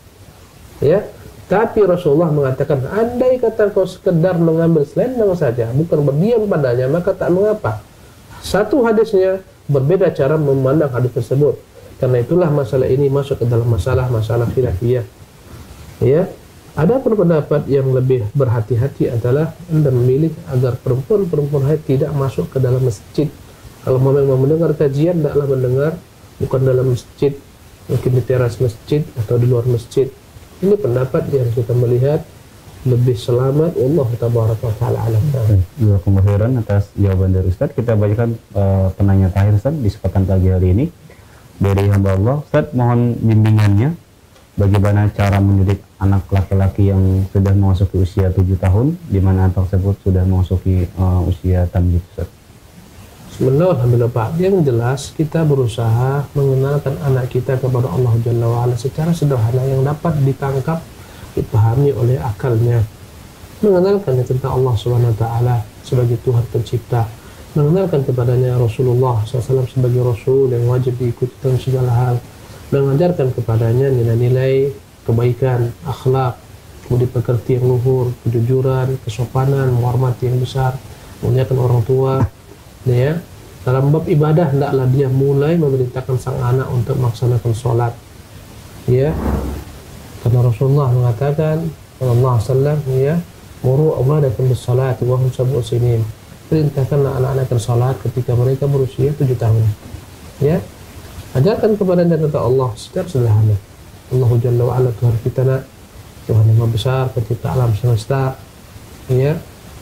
Ya, tapi Rasulullah mengatakan, andai kata kau sekedar mengambil selendang saja, bukan berdiam padanya, maka tak mengapa. Satu hadisnya berbeda cara memandang hadis tersebut. Karena itulah masalah ini masuk ke dalam masalah khilafiyah. Ya, ada pendapat yang lebih berhati-hati adalah Anda memilih agar perempuan-perempuan haid tidak masuk ke dalam masjid. Kalau memang mendengar kajian, tidaklah mendengar bukan dalam masjid, mungkin di teras masjid atau di luar masjid. Ini pendapat yang kita melihat lebih selamat. Allah tabaraka wa ta'ala alam. Jazakumullah khairan atas jawaban dari Ustaz. Kita bacakan penanya terakhir Ustaz di kesempatan pagi hari ini dari hamba Allah. Ustaz, mohon bimbingannya bagaimana cara mendidik anak laki-laki yang sudah memasuki usia 7 tahun, di mana anak tersebut sudah memasuki usia tamyiz, Ustaz. Bismillah, alhamdulillah Pak. Yang jelas kita berusaha mengenalkan anak kita kepada Allah Jalla wa'ala secara sederhana yang dapat ditangkap, dipahami oleh akalnya. Mengenalkan tentang Allah Subhanahu wa ta'ala sebagai Tuhan pencipta, mengenalkan kepadanya Rasulullah SAW sebagai Rasul yang wajib diikuti dalam segala hal, mengajarkan kepadanya nilai-nilai kebaikan, akhlak, budi pekerti yang luhur, kejujuran, kesopanan, menghormati yang besar, memuliakan orang tua. Ya, dalam bab ibadah hendaklah dia mulai memerintahkan sang anak untuk melaksanakan sholat. Ya, karena Rasulullah mengatakan, sallallahu alaihi wasallam, ya, muru auladakum bis salati wa hum sab'u sinin. Perintahkanlah anak-anak sholat ketika mereka berusia 7 tahun. Ya, ajarkan kepada dia tentang Allah secara sederhana. Allah Jalla wa Ala Tuhan kita, nak, Tuhan yang Maha Besar, pencipta alam semesta. Ya,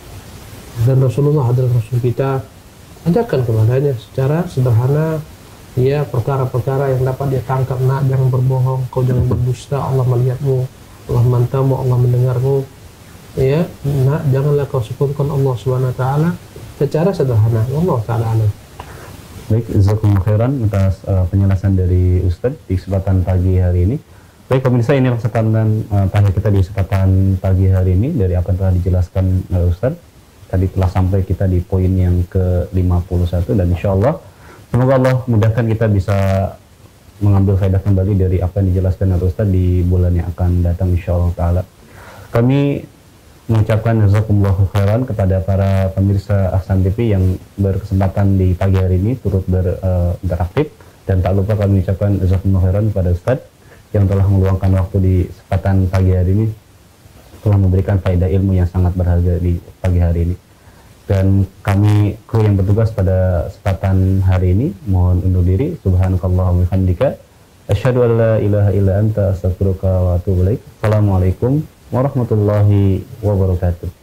dan Rasulullah adalah Rasul kita. Ajarkan kepadanya secara sederhana, ya, perkara-perkara yang dapat dia tangkap. Nak, jangan berbohong, kau jangan berdusta, Allah melihatmu, Allah memantaumu, Allah mendengarmu. Ya, nak, janganlah kau sekutukan Allah Subhanahu wa ta'ala, secara sederhana. Allah ta'ala alam. Baik, jazakumullah khairan atas penjelasan dari Ustadz di kesempatan pagi hari ini. Baik pemirsa, ini kesempatan terakhir kita di kesempatan pagi hari ini dari apa yang telah dijelaskan oleh Ustadz. Tadi telah sampai kita di poin yang ke-51 dan insya Allah semoga Allah mudahkan kita bisa mengambil faedah kembali dari apa yang dijelaskan oleh Ustadz di bulan yang akan datang insya Allah ta'ala. Kami mengucapkan jazakumullahu khairan kepada para pemirsa Ahsan TV yang berkesempatan di pagi hari ini turut berinteraktif, dan tak lupa kami ucapkan jazakumullahu khairan kepada Ustadz yang telah meluangkan waktu di kesempatan pagi hari ini, telah memberikan faedah ilmu yang sangat berharga di pagi hari ini. Dan kami kru yang bertugas pada kesempatan hari ini mohon undur diri. Subhanakallahumma wa bihamdika asyhadu an la ilaha illa anta astaghfiruka wa atubu ilaik. Assalamualaikum warahmatullahi wabarakatuh.